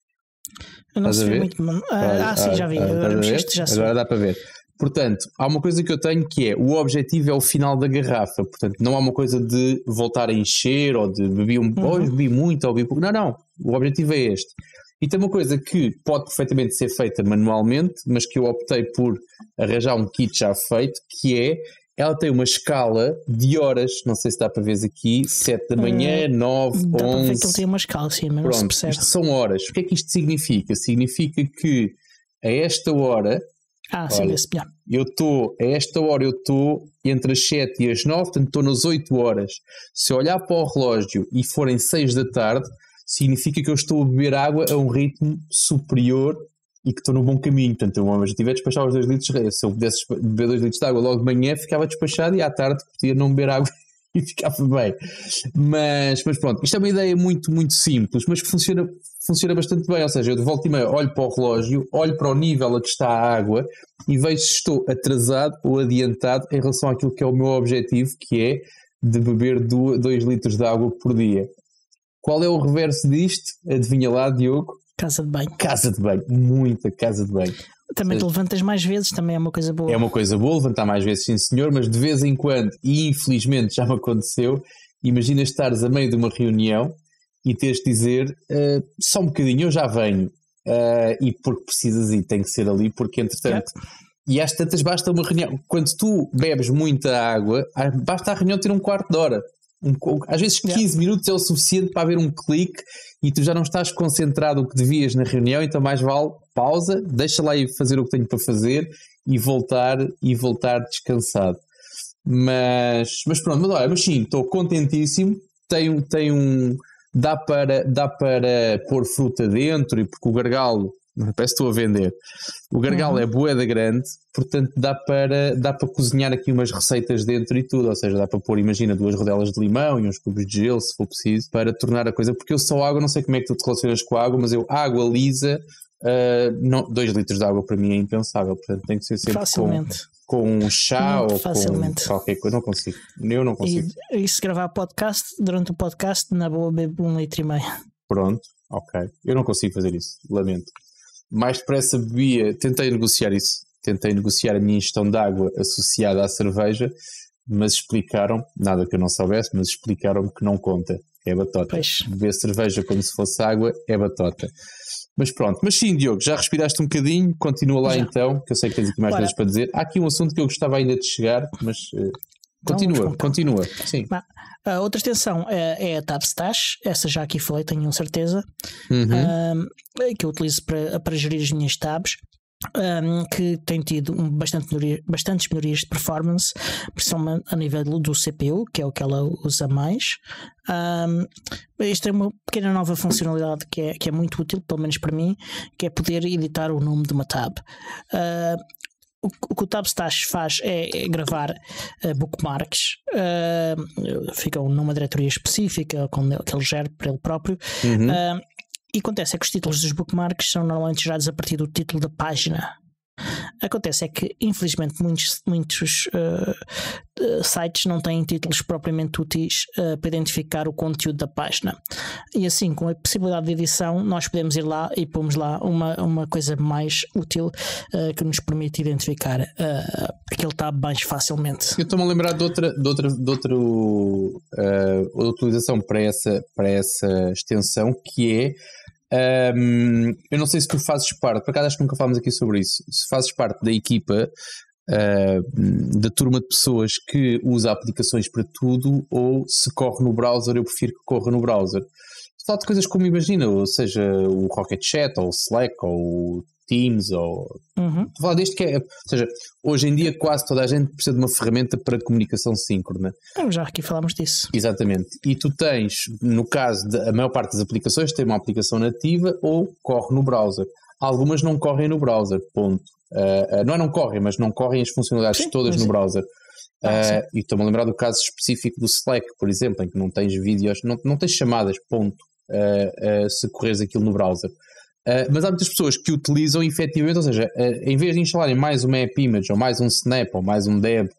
Eu não sei muito. Sim, já vi. Agora mexeste, já sei. Agora dá para ver. Portanto, há uma coisa que eu tenho que é, o objetivo é o final da garrafa. Portanto, não há uma coisa de voltar a encher, ou de bebi muito, ou bebi pouco. Não. O objetivo é este. E tem uma coisa que pode perfeitamente ser feita manualmente, mas que eu optei por arranjar um kit já feito, que é, ela tem uma escala de horas, não sei se dá para ver aqui, 7 da manhã, 9, 11... Dá para ver que ele tem uma escala, sim, mas pronto, não se percebe. Isto são horas. O que é que isto significa? Significa que a esta hora... sim, esse melhor. A esta hora eu estou entre as 7 e as 9, portanto estou nas 8 horas. Se eu olhar para o relógio e forem 6 da tarde, significa que eu estou a beber água a um ritmo superior e que estou no bom caminho. Portanto, eu já tiver a despachar os 2 litros, se eu pudesse beber 2 litros de água logo de manhã, ficava despachado e à tarde podia não beber água e ficava bem. Mas pronto, isto é uma ideia muito, muito simples, mas que funciona bastante bem. Ou seja, eu de volta e meia olho para o relógio, olho para o nível a que está a água e vejo se estou atrasado ou adiantado em relação àquilo que é o meu objetivo, que é de beber 2 litros de água por dia. Qual é o reverso disto? Adivinha lá, Diogo? Casa de banho. Casa de banho, muita casa de banho. Também te levantas mais vezes, também é uma coisa boa. É uma coisa boa levantar mais vezes, sim senhor, mas de vez em quando, e infelizmente já me aconteceu, imagina estares a meio de uma reunião e teres de dizer só um bocadinho, eu já venho, e porque precisas ir, tem que ser ali, porque entretanto... E às tantas basta uma reunião. Quando tu bebes muita água, basta a reunião ter um quarto de hora. Às vezes 15 minutos é o suficiente para haver um clique e tu já não estás concentrado o que devias na reunião, então mais vale pausa, deixa lá ir fazer o que tenho para fazer e voltar descansado. Mas pronto, mas sim, estou contentíssimo. Dá para pôr fruta dentro, e porque o gargalo, parece que estou a vender, o gargalo é bué grande, portanto dá para cozinhar aqui umas receitas dentro e tudo, ou seja, dá para pôr, imagina, 2 rodelas de limão e uns cubos de gelo, se for preciso, para tornar a coisa, porque eu só água, não sei como é que tu te relacionas com a água, mas eu, água lisa, 2 litros de água para mim é impensável, portanto tem que ser sempre com um chá ou com qualquer coisa, eu não consigo. E se gravar podcast, durante o podcast, na boa bebo 1,5 litro. Pronto, ok, eu não consigo fazer isso, lamento. Mais depressa bebia, tentei negociar a minha ingestão de água associada à cerveja, mas explicaram, nada que eu não soubesse, mas explicaram-me que não conta, que é batota. Pois. Beber cerveja como se fosse água é batota. Mas pronto, mas sim, Diogo, já respiraste um bocadinho, continua lá então, que eu sei que tens aqui mais coisas para dizer. Há aqui um assunto que eu gostava ainda de chegar, mas continua. Sim. A outra extensão é a Tabstash, essa já aqui falei, tenho certeza, que eu utilizo para gerir as minhas tabs, que tem tido bastantes melhorias de performance, principalmente a nível do CPU, que é o que ela usa mais. Isto é uma pequena nova funcionalidade que é muito útil, pelo menos para mim, que é poder editar o nome de uma tab. O que o Tabstash faz é gravar bookmarks, ficam numa diretoria específica que ele gera para ele próprio. E acontece é que os títulos dos bookmarks são normalmente gerados a partir do título da página. Acontece é que infelizmente muitos sites não têm títulos propriamente úteis para identificar o conteúdo da página, e assim, com a possibilidade de edição, nós podemos ir lá e pomos lá uma coisa mais útil que nos permite identificar aquele tab mais facilmente. Eu estou-me a lembrar de outra utilização para essa extensão, que é eu não sei se tu fazes parte, por acaso acho que nunca falámos aqui sobre isso, se fazes parte da equipa da turma de pessoas que usa aplicações para tudo, ou se corre no browser. Eu prefiro que corra no browser. Fala de coisas como, imagina, ou seja, o Rocket Chat, ou o Slack, ou o Teams, ou... Fala deste que é, ou seja, hoje em dia quase toda a gente precisa de uma ferramenta para comunicação síncrona. Já aqui falámos disso. Exatamente. E tu tens, no caso a maior parte das aplicações tem uma aplicação nativa ou corre no browser. Algumas não correm no browser, ponto. Não correm, mas não correm as funcionalidades todas no browser. E estou-me a lembrar do caso específico do Slack, por exemplo, em que não tens vídeos, não tens chamadas, ponto, se correres aquilo no browser. Mas há muitas pessoas que utilizam efetivamente, ou seja, em vez de instalarem mais uma app image, ou mais um snap, ou mais um deb,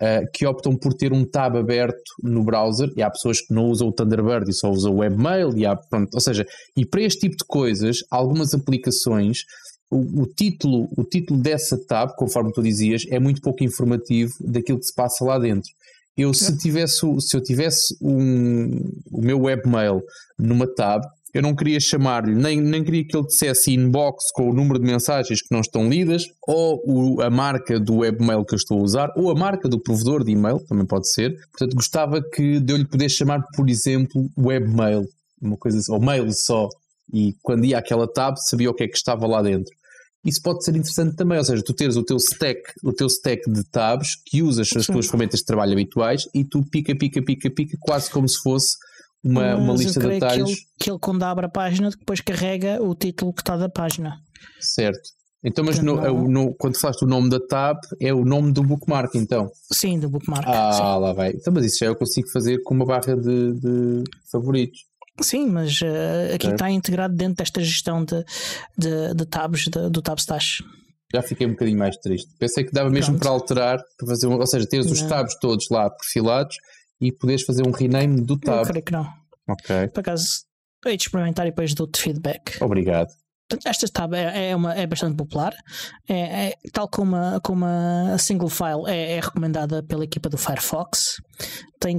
que optam por ter um tab aberto no browser, e há pessoas que não usam o Thunderbird e só usam o webmail, ou seja, e para este tipo de coisas, algumas aplicações, o título dessa tab, conforme tu dizias, é muito pouco informativo daquilo que se passa lá dentro. Se eu tivesse o meu webmail numa tab, eu não queria chamar-lhe, nem queria que ele dissesse inbox com o número de mensagens que não estão lidas, ou a marca do webmail que eu estou a usar, ou a marca do provedor de e-mail, também pode ser. Portanto, gostava de eu lhe poder chamar, por exemplo, webmail, uma coisa assim, ou mail só, e quando ia àquela tab sabia o que é que estava lá dentro. Isso pode ser interessante também, ou seja, tu teres o teu stack de tabs que usas as tuas ferramentas de trabalho habituais e tu pica, quase como se fosse uma lista de atalhos. Que ele quando abre a página depois carrega o título que está da página. Certo. Então, mas quando falaste o nome da tab, é o nome do bookmark, então? Sim, do bookmark. Sim. Lá vai. Então, mas isso já eu consigo fazer com uma barra de favoritos. Sim, mas aqui está integrado dentro desta gestão de tabs do Tabstash. Já fiquei um bocadinho mais triste. Pensei que dava mesmo para alterar, para fazer ou seja, teres os tabs todos lá perfilados e poderes fazer um rename do tab. Eu creio que não. Ok. Por acaso, hei de experimentar e depois dou-te feedback. Obrigado. Esta tab é bastante popular, tal como a single file é recomendada pela equipa do Firefox. Tem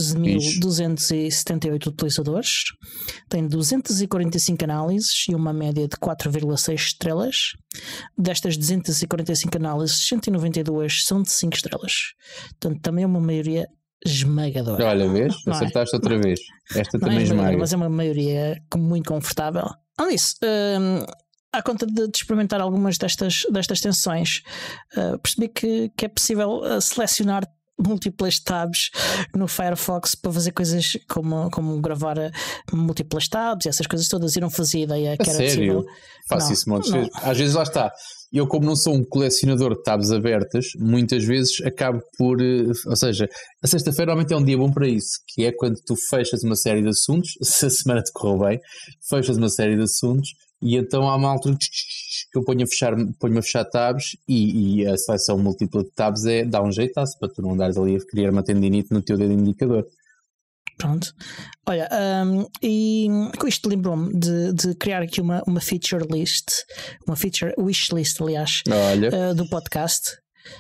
14.278 utilizadores, tem 245 análises e uma média de 4,6 estrelas. Destas 245 análises, 192 são de 5 estrelas. Portanto, também é uma maioria esmagadora. Olha, vês? Acertaste outra vez. Esta também esmaga. Mas é uma maioria muito confortável. Além disso, à conta de experimentar algumas destas extensões, percebi que é possível selecionar múltiplas tabs no Firefox para fazer coisas como gravar múltiplas tabs e essas coisas todas, e não fazia ideia que era possível. Faço isso montes de vezes. Às vezes lá está. Eu, como não sou um colecionador de tabs abertas, muitas vezes acabo por... Ou seja, a sexta-feira normalmente é um dia bom para isso, que é quando tu fechas uma série de assuntos, se a semana te correu bem, fechas uma série de assuntos e então há uma altura que eu ponho a fechar tabs e a seleção múltipla de tabs dá um jeitaço para tu não andares ali a criar uma tendinite no teu dedo indicador. Pronto. Olha, e com isto lembrou-me de criar aqui uma feature list, uma feature wish list, aliás, do podcast,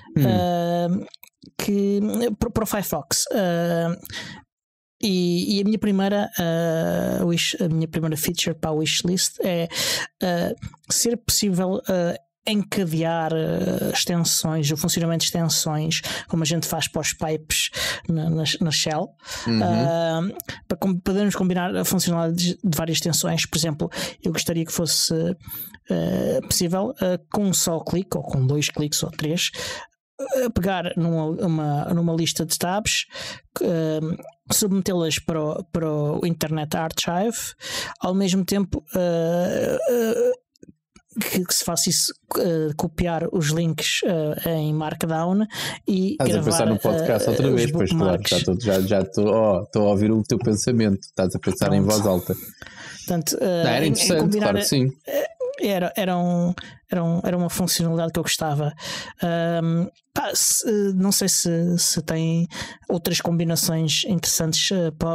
que para o Firefox. E a minha primeira feature para a wishlist é ser possível encadear extensões, o funcionamento de extensões, como a gente faz para os pipes na Shell, para podermos combinar a funcionalidade de várias extensões. Por exemplo, eu gostaria que fosse possível com um só clique, ou com 2 cliques ou 3, pegar numa lista de tabs, submetê-las para o Internet Archive, ao mesmo tempo que se faça isso, copiar os links em Markdown e estás gravar. A pensar no podcast outra vez, pois claro, já estou a ouvir o teu pensamento, estás a pensar em voz alta. Portanto, era interessante, claro que sim. Era uma funcionalidade que eu gostava. Não sei se tem outras combinações interessantes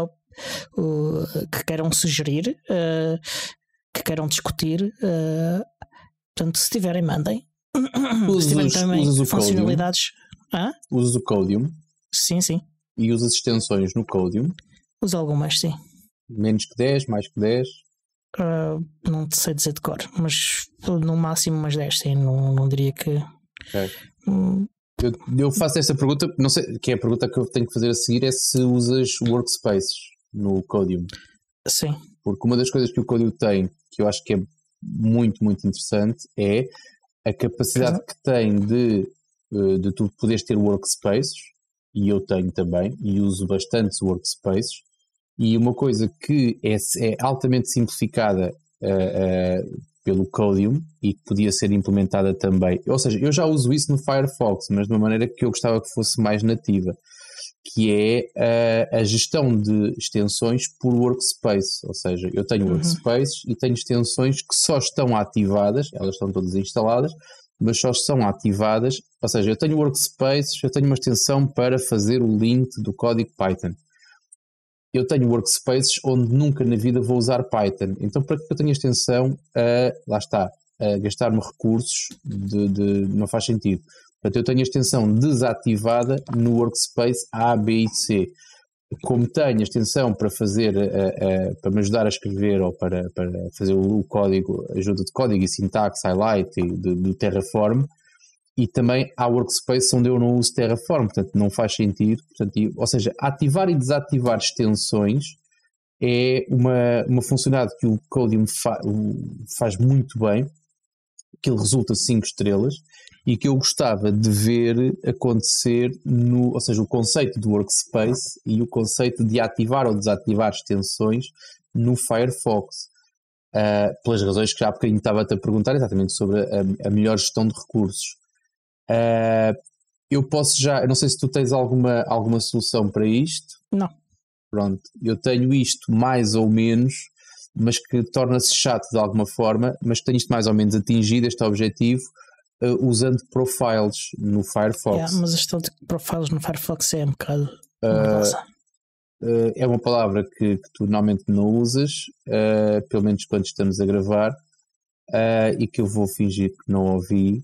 que queiram sugerir, que queiram discutir. Portanto, se tiverem, mandem. Se tiverem também funcionalidades. Usas o Codium? Sim. E usas extensões no Codium? Uso algumas, sim. Menos que 10, mais que 10? Não sei dizer de cor, mas no máximo umas 10, sim. Não diria que. Okay. Eu faço esta pergunta, não sei, que é a pergunta que eu tenho que fazer a seguir, é se usas workspaces no Codium. Sim. Porque uma das coisas que o Codium tem, que eu acho que é muito, muito interessante, é a capacidade que tem de tu poderes ter workspaces, e eu tenho também, e uso bastantes workspaces, e uma coisa que é altamente simplificada pelo Codium e que podia ser implementada também, ou seja, eu já uso isso no Firefox, mas de uma maneira que eu gostava que fosse mais nativa, que é a gestão de extensões por workspace, ou seja, eu tenho workspaces e tenho extensões que só estão ativadas, elas estão todas instaladas, mas só são ativadas, ou seja, eu tenho workspaces, eu tenho uma extensão para fazer o link do código Python. Eu tenho workspaces onde nunca na vida vou usar Python. Então, para que eu tenho a extensão lá está, a gastar-me recursos não faz sentido. Portanto, eu tenho a extensão desativada no workspace A, B e C. Como tenho a extensão para fazer, para me ajudar a escrever ou para fazer o código, ajuda de código e sintaxe, highlight do Terraform, e também há workspace onde eu não uso Terraform, portanto não faz sentido. Portanto, ou seja, ativar e desativar extensões é uma funcionalidade que o Codium faz muito bem, que ele resulta 5 estrelas, e que eu gostava de ver acontecer ou seja, o conceito de workspace e o conceito de ativar ou desativar extensões no Firefox, pelas razões que já há bocadinho estava-te a perguntar, exatamente sobre a melhor gestão de recursos. Eu posso eu não sei se tu tens alguma solução para isto. Não. Pronto, eu tenho isto mais ou menos, mas que torna-se chato de alguma forma, mas que tenho isto mais ou menos atingido, este objetivo, usando profiles no Firefox. Mas a gestão de profiles no Firefox é um bocado é uma palavra que tu normalmente não usas, pelo menos quando estamos a gravar, e que eu vou fingir que não ouvi,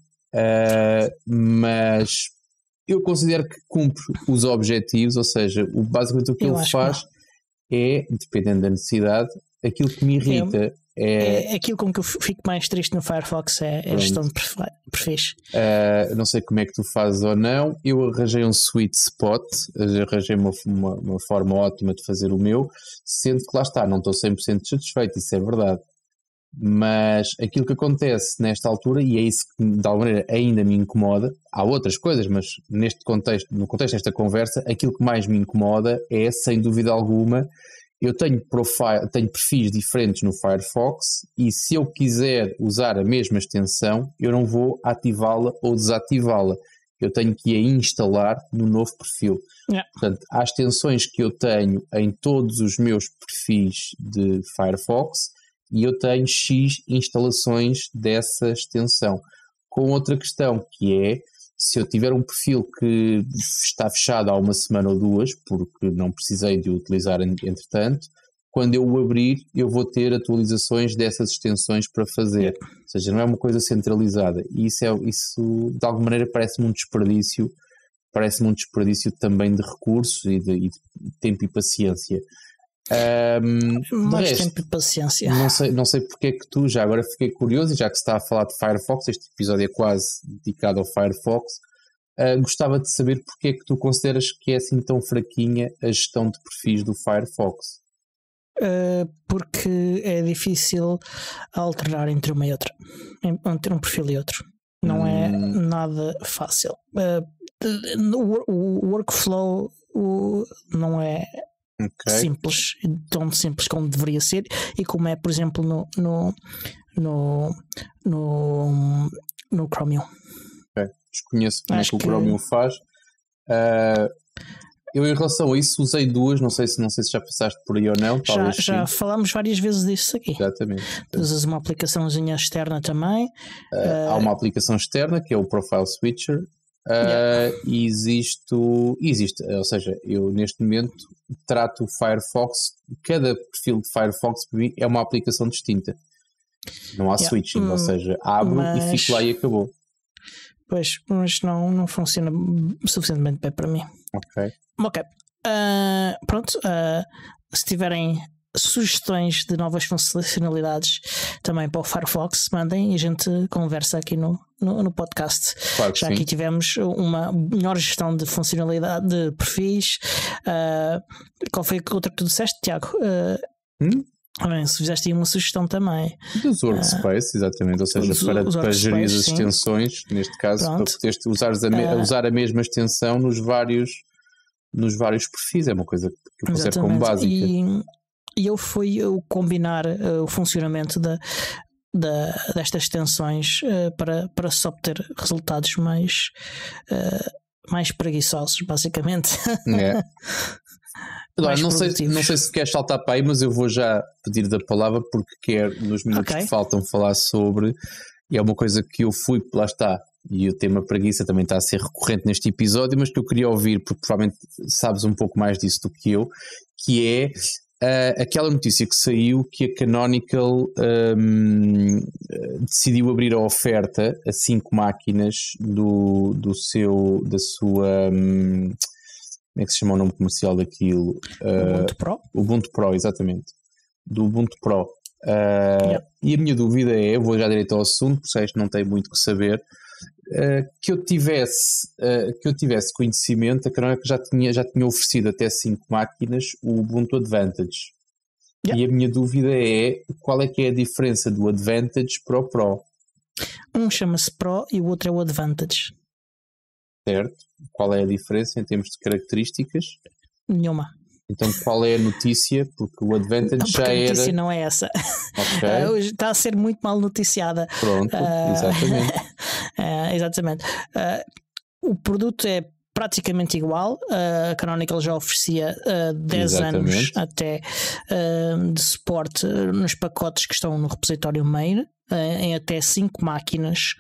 mas eu considero que cumpre os objetivos, ou seja, basicamente o que ele faz é, dependendo da necessidade, aquilo que me irrita é aquilo com que eu fico mais triste no Firefox é a gestão de perfis. Não sei como é que tu fazes ou não. Eu arranjei um sweet spot, arranjei uma forma ótima de fazer o meu, sendo que lá está, não estou 100% satisfeito, isso é verdade. Mas aquilo que acontece nesta altura, e é isso que de alguma maneira ainda me incomoda, há outras coisas, mas no contexto desta conversa, aquilo que mais me incomoda é, sem dúvida alguma, eu tenho perfis diferentes no Firefox, e se eu quiser usar a mesma extensão, eu não vou ativá-la ou desativá-la. Eu tenho que a instalar no novo perfil. Portanto, há extensões que eu tenho em todos os meus perfis de Firefox e eu tenho X instalações dessa extensão. Com outra questão, que é, se eu tiver um perfil que está fechado há uma semana ou duas, porque não precisei de o utilizar entretanto, quando eu o abrir, eu vou ter atualizações dessas extensões para fazer. Ou seja, não é uma coisa centralizada. E isso de alguma maneira parece-me um desperdício também de recursos e de tempo e paciência. Mais tempo e paciência. Não sei porque é que tu, já agora fiquei curioso, e já que se está a falar de Firefox, este episódio é quase dedicado ao Firefox, gostava de saber porque é que tu consideras que é assim tão fraquinha a gestão de perfis do Firefox. Porque é difícil alternar entre uma e outra, entre um perfil e outro. Não é nada fácil. O workflow não é simples, tão simples como deveria ser, e como é, por exemplo, no Chromium. Desconheço como é que o Chromium faz. Eu, em relação a isso, usei duas, não sei se já passaste por aí ou não. Já falámos várias vezes disso aqui. Exatamente. Usas uma aplicaçãozinha externa também. Há uma aplicação externa que é o Profile Switcher. E existe, ou seja, eu neste momento trato o Firefox, cada perfil de Firefox para mim é uma aplicação distinta, não há switching, ou seja, abro e fico lá e acabou. Pois, mas não funciona suficientemente bem para mim. Ok. Pronto, se tiverem sugestões de novas funcionalidades também para o Firefox, mandem e a gente conversa aqui no podcast. Claro que já sim. Aqui tivemos uma melhor gestão de funcionalidade de perfis. Qual foi a outra que tu disseste, Tiago? Se fizeste aí uma sugestão também dos workspace, exatamente, ou seja, para gerir as extensões, neste caso, pronto, para poderes usar a mesma extensão nos vários perfis, é uma coisa que eu considero como básica. E eu fui combinar o funcionamento destas extensões para só obter resultados mais preguiçosos, basicamente. Não sei se queres saltar para aí, mas eu vou já pedir da palavra porque quero, nos minutos que faltam, falar sobre E é uma coisa que eu fui, lá está, e o tema preguiça também está a ser recorrente neste episódio, mas que eu queria ouvir, porque provavelmente sabes um pouco mais disso do que eu, que é aquela notícia que saiu que a Canonical decidiu abrir a oferta a 5 máquinas da sua... como é que se chama o nome comercial daquilo? Ubuntu Pro? Ubuntu Pro, exatamente. Do Ubuntu Pro. Yep. E a minha dúvida é, eu vou já direto ao assunto, porque isto não tem muito que saber, que eu tivesse conhecimento, a Canonical já tinha oferecido até 5 máquinas o Ubuntu Advantage. Yep. E a minha dúvida é, qual é que é a diferença do Advantage para o Pro? Um chama-se Pro e o outro é o Advantage. Certo. Qual é a diferença em termos de características? Nenhuma. Então qual é a notícia? Porque o Advantage já era... a notícia não é essa. Okay. Hoje está a ser muito mal noticiada. Pronto, exatamente. Exatamente. O produto é praticamente igual. A Canonical já oferecia 10 anos até de suporte nos pacotes que estão no repositório main, em até 5 máquinas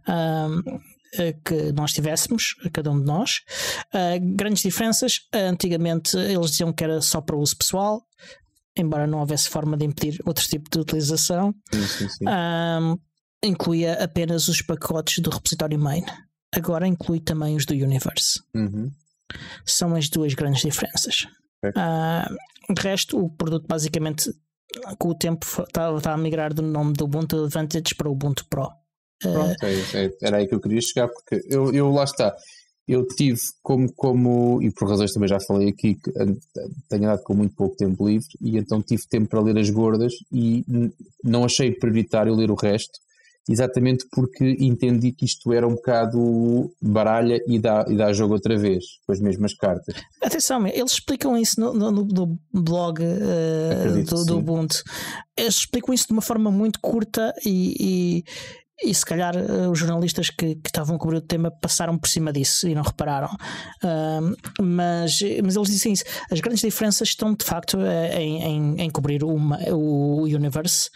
que nós tivéssemos, cada um de nós. Grandes diferenças. Antigamente eles diziam que era só para uso pessoal, embora não houvesse forma de impedir outro tipo de utilização. Sim. Incluía apenas os pacotes do repositório main. Agora inclui também os do Universe. São as duas grandes diferenças. De resto, o produto basicamente com o tempo está a migrar do nome do Ubuntu Advantage para o Ubuntu Pro. Pronto, era aí que eu queria chegar, porque eu lá está, eu tive como e por razões também já falei aqui, que tenho andado com muito pouco tempo livre, e então tive tempo para ler as gordas e não achei prioritário ler o resto, exatamente porque entendi que isto era um bocado baralha e dá jogo outra vez com as mesmas cartas. Atenção, eles explicam isso no blog do Ubuntu. Eles explicam isso de uma forma muito curta e se calhar os jornalistas que estavam a cobrir o tema passaram por cima disso e não repararam. Mas eles dizem isso. As grandes diferenças estão de facto em cobrir o Universe,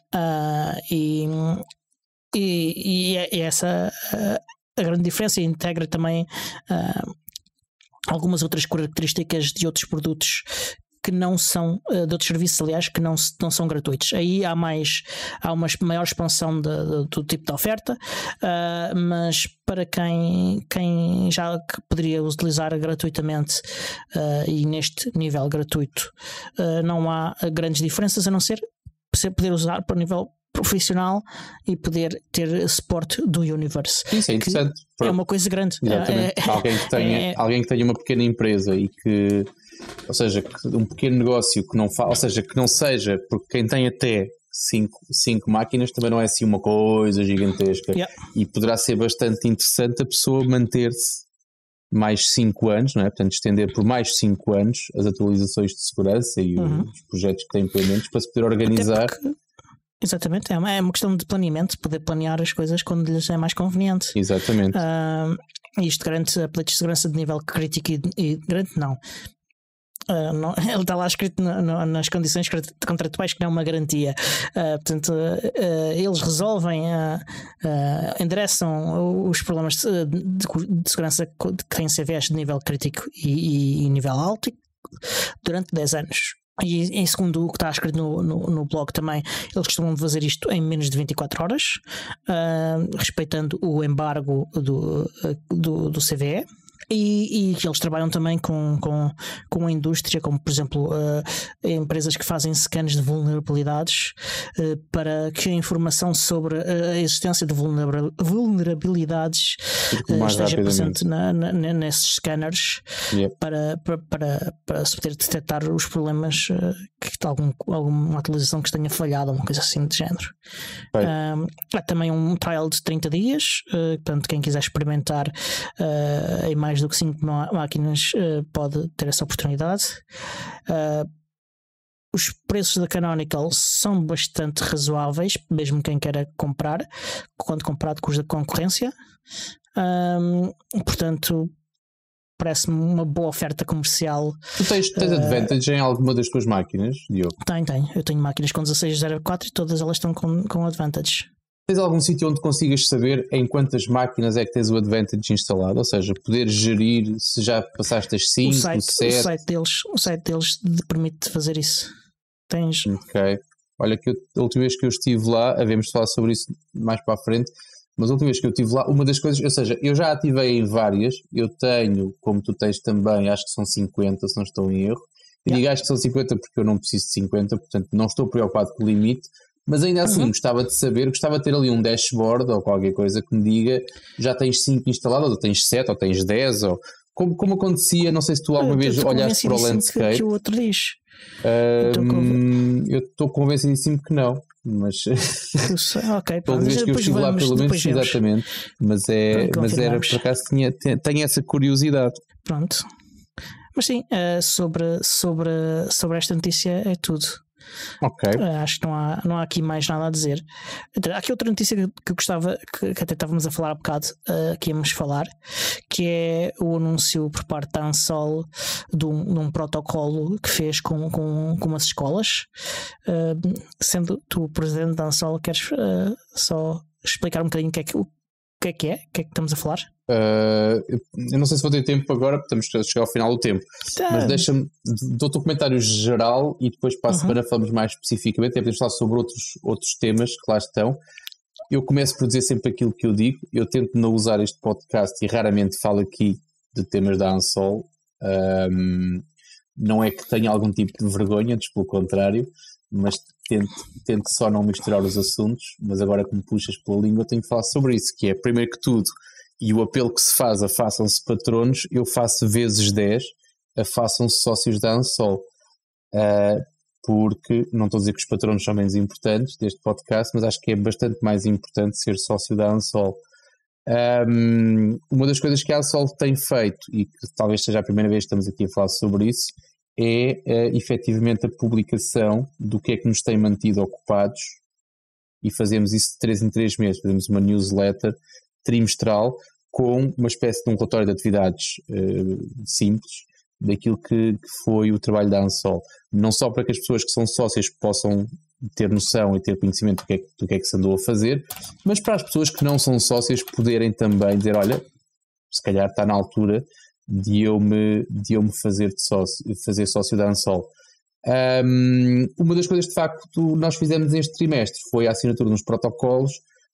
e essa a grande diferença, e integra também algumas outras características de outros produtos que não são, de outros serviços, aliás, que não são gratuitos. Aí há uma maior expansão do tipo de oferta, mas para quem já poderia utilizar gratuitamente e neste nível gratuito, não há grandes diferenças, a não ser poder usar para o nível profissional e poder ter suporte do Universe. Isso é interessante. É uma coisa grande. Exatamente. Alguém que tenha uma pequena empresa e que, ou seja, um pequeno negócio que não ou seja, que não seja, porque quem tem até 5 máquinas também não é assim uma coisa gigantesca. E poderá ser bastante interessante a pessoa manter-se mais 5 anos, não é? Portanto, estender por mais 5 anos as atualizações de segurança e os projetos que têm implementos para se poder organizar. Exatamente, é uma questão de planeamento, poder planear as coisas quando lhes é mais conveniente. Exatamente. Isto garante updates de segurança de nível crítico e garante não. Ele está lá escrito nas condições contratuais que não é uma garantia. Portanto, eles resolvem, endereçam os problemas de segurança que têm CVEs de nível crítico e nível alto durante 10 anos. E em segundo o que está escrito no blog também, eles costumam fazer isto em menos de 24 horas, respeitando o embargo do CVE. E eles trabalham também com a indústria, como por exemplo empresas que fazem scans de vulnerabilidades, para que a informação sobre a existência de vulnerabilidades esteja presente nesses scanners, para se poder detectar os problemas, que alguma atualização que tenha falhado, uma coisa assim de género. Há também um trial de 30 dias, portanto quem quiser experimentar em mais do que 5 máquinas pode ter essa oportunidade. Os preços da Canonical são bastante razoáveis, mesmo quem queira comprar, quando comparado com os da concorrência. Portanto, parece-me uma boa oferta comercial. Tu tens Advantage em alguma das tuas máquinas, Diogo? Tenho. Eu tenho máquinas com 1604 e todas elas estão com Advantage. Tens algum sítio onde consigas saber em quantas máquinas é que tens o Advantage instalado? Ou seja, poder gerir se já passaste as 5, 7... O site deles permite fazer isso. Tens... Ok. Olha, que a última vez que eu estive lá, havemos de falar sobre isso mais para a frente, mas a última vez que eu estive lá, uma das coisas, ou seja, eu já ativei em várias, eu tenho, como tu tens também, acho que são 50, se não estou em erro. Eu digo acho que são 50 porque eu não preciso de 50, portanto não estou preocupado com o limite, mas ainda assim gostava de saber, gostava de ter ali um dashboard ou qualquer coisa que me diga já tens 5 instalados, ou tens 7, ou tens 10, ou como acontecia, não sei se tu alguma vez olhaste para o landscape. Que o outro diz. Eu estou convencidíssimo que não, mas ok, toda vez que eu estive lá pelo menos exatamente, mas era por acaso tenho essa curiosidade. Pronto, mas sim, sobre esta notícia é tudo. Ok. Acho que não há aqui mais nada a dizer. Há aqui outra notícia que eu gostava, que até estávamos a falar há bocado, que íamos falar, que é o anúncio por parte da Ansol de um protocolo que fez com umas escolas. Sendo tu o presidente da Ansol, queres só explicar um bocadinho o que é que estamos a falar? Eu não sei se vou ter tempo agora, porque estamos a chegar ao final do tempo, mas deixa-me, dou-te um comentário geral e depois para a semana falamos mais especificamente, podemos falar sobre outros temas que lá estão. Eu começo por dizer sempre aquilo que eu digo, eu tento não usar este podcast e raramente falo aqui de temas da Ansol. Não é que tenha algum tipo de vergonha, antes pelo contrário, mas tento só não misturar os assuntos, mas agora que me puxas pela língua tenho que falar sobre isso, que é, primeiro que tudo, e o apelo que se faz a façam-se patronos, eu faço vezes 10 a façam-se sócios da Ansol, porque não estou a dizer que os patronos são menos importantes deste podcast, mas acho que é bastante mais importante ser sócio da Ansol. Uma das coisas que a Ansol tem feito, e que talvez seja a primeira vez que estamos aqui a falar sobre isso, é efetivamente a publicação do que é que nos tem mantido ocupados, e fazemos isso de 3 em 3 meses, fazemos uma newsletter trimestral com uma espécie de um relatório de atividades simples daquilo que foi o trabalho da Ansol, não só para que as pessoas que são sócias possam ter noção e ter conhecimento do que é que se andou a fazer, mas para as pessoas que não são sócias poderem também dizer, olha, se calhar está na altura de eu me fazer sócio da Ansol. Uma das coisas que de facto nós fizemos neste trimestre foi a assinatura dos protocolos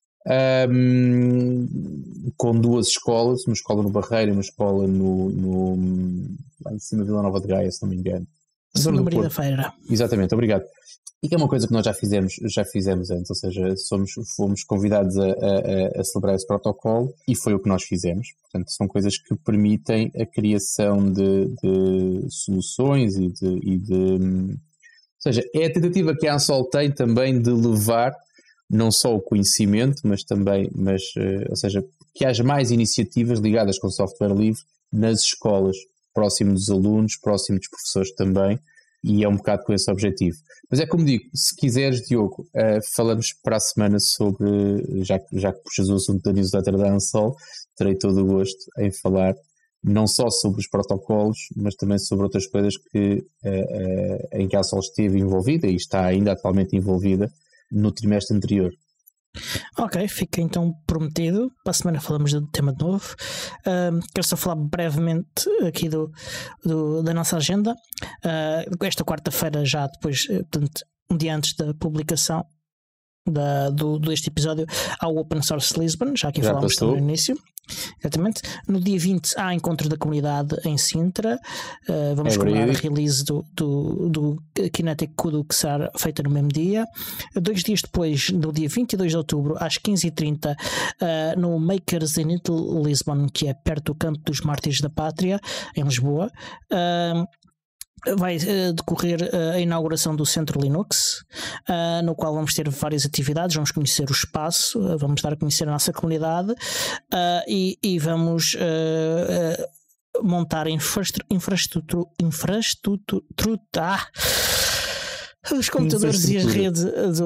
com 2 escolas, uma escola no Barreiro e uma escola lá em cima de Vila Nova de Gaia, se não me engano. Santa Maria da Feira. Exatamente, obrigado. E que é uma coisa que nós já fizemos antes, ou seja, fomos convidados a celebrar esse protocolo e foi o que nós fizemos. Portanto, são coisas que permitem a criação de soluções e ou seja, é a tentativa que a Ansol tem também de levar não só o conhecimento, mas também, ou seja, que haja mais iniciativas ligadas com software livre nas escolas, próximo dos alunos, próximo dos professores também, e é um bocado com esse objetivo. Mas é como digo, se quiseres, Diogo, falamos para a semana sobre, já que puxas o assunto da newsletter da Ansol, terei todo o gosto em falar não só sobre os protocolos, mas também sobre outras coisas em que a Ansol esteve envolvida e está ainda atualmente envolvida no trimestre anterior. Ok, fica então prometido. Para a semana falamos do tema de novo. Quero só falar brevemente aqui da nossa agenda. Esta quarta-feira, já depois, portanto, um dia antes da publicação deste episódio, há o Open Source Lisbon, já aqui falámos no início. Exatamente. No dia 20 há encontro da comunidade em Sintra. Vamos comemorar a release do Kinetic Kudu, que será feita no mesmo dia. 2 dias depois, no dia 22 de outubro, às 15h30, no Makers in Italy Lisbon, que é perto do Campo dos Mártires da Pátria, em Lisboa. Vai decorrer a inauguração do Centro Linux, no qual vamos ter várias atividades, vamos conhecer o espaço, vamos dar a conhecer a nossa comunidade e vamos montar infraestrutura. os computadores e as redes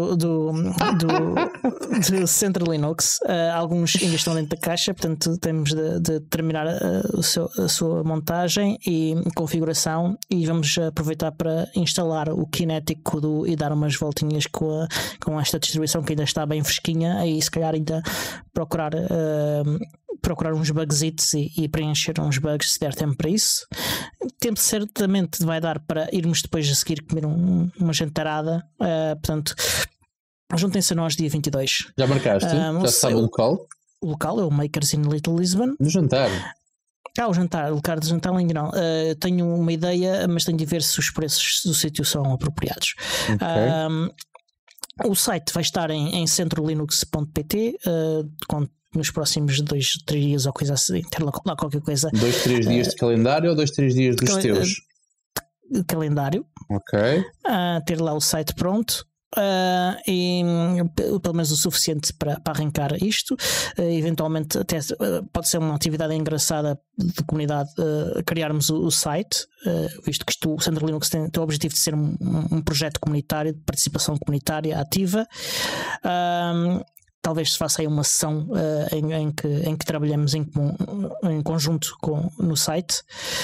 do Central Linux. Alguns ainda estão dentro da caixa, portanto temos de terminar a sua montagem e configuração, e vamos aproveitar para instalar o Kinetic e dar umas voltinhas com esta distribuição que ainda está bem fresquinha, e se calhar ainda procurar uns bugsitos e preencher uns bugs se der tempo para isso. Tempo certamente vai dar para irmos depois a seguir comer uma jantarada, portanto juntem-se a nós dia 22. Já marcaste? Já sabe o local? O local é o Makers in Little Lisbon. No jantar? O jantar, o lugar de jantar ainda não. Tenho uma ideia, mas tenho de ver se os preços do sítio são apropriados. O site vai estar em centrolinux.pt, nos próximos 2-3 dias ou coisa assim, ter lá qualquer coisa. 2-3 dias de calendário ou 2-3 dias dos teus? De calendário. Ok. Ter lá o site pronto. E pelo menos o suficiente para arrancar isto. Eventualmente até pode ser uma atividade engraçada de comunidade, criarmos o site, visto que o Central Linux tem o objetivo de ser um projeto comunitário, de participação comunitária ativa. Talvez se faça aí uma sessão em que trabalhemos em conjunto no site.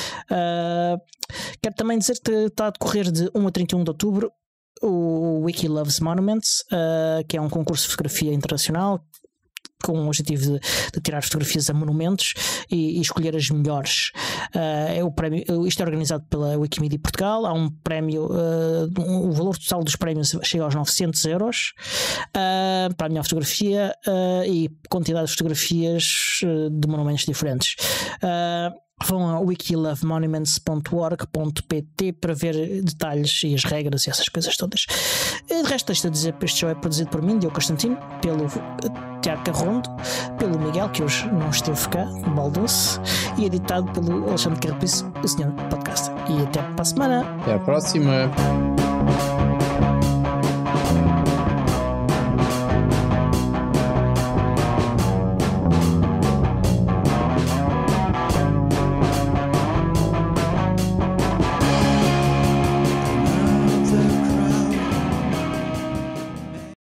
Quero também dizer que está a decorrer de 1 a 31 de outubro o Wiki Loves Monuments, que é um concurso de fotografia internacional com o objetivo de tirar fotografias a monumentos e escolher as melhores. É o prémio, isto é organizado pela Wikimedia Portugal. Há um prémio, o valor total dos prémios chega aos 900 euros para a melhor fotografia e quantidade de fotografias de monumentos diferentes. Vão a wikilovemonuments.org.pt para ver detalhes e as regras e essas coisas todas. De resto, deixo de dizer que este show é produzido por mim, Diogo Constantino, pelo Tiago Carrondo, pelo Miguel, que hoje não esteve cá, no Baldoce, e editado pelo Alexandre Carrapice, o Senhor Podcast. E até para a semana. Até a próxima.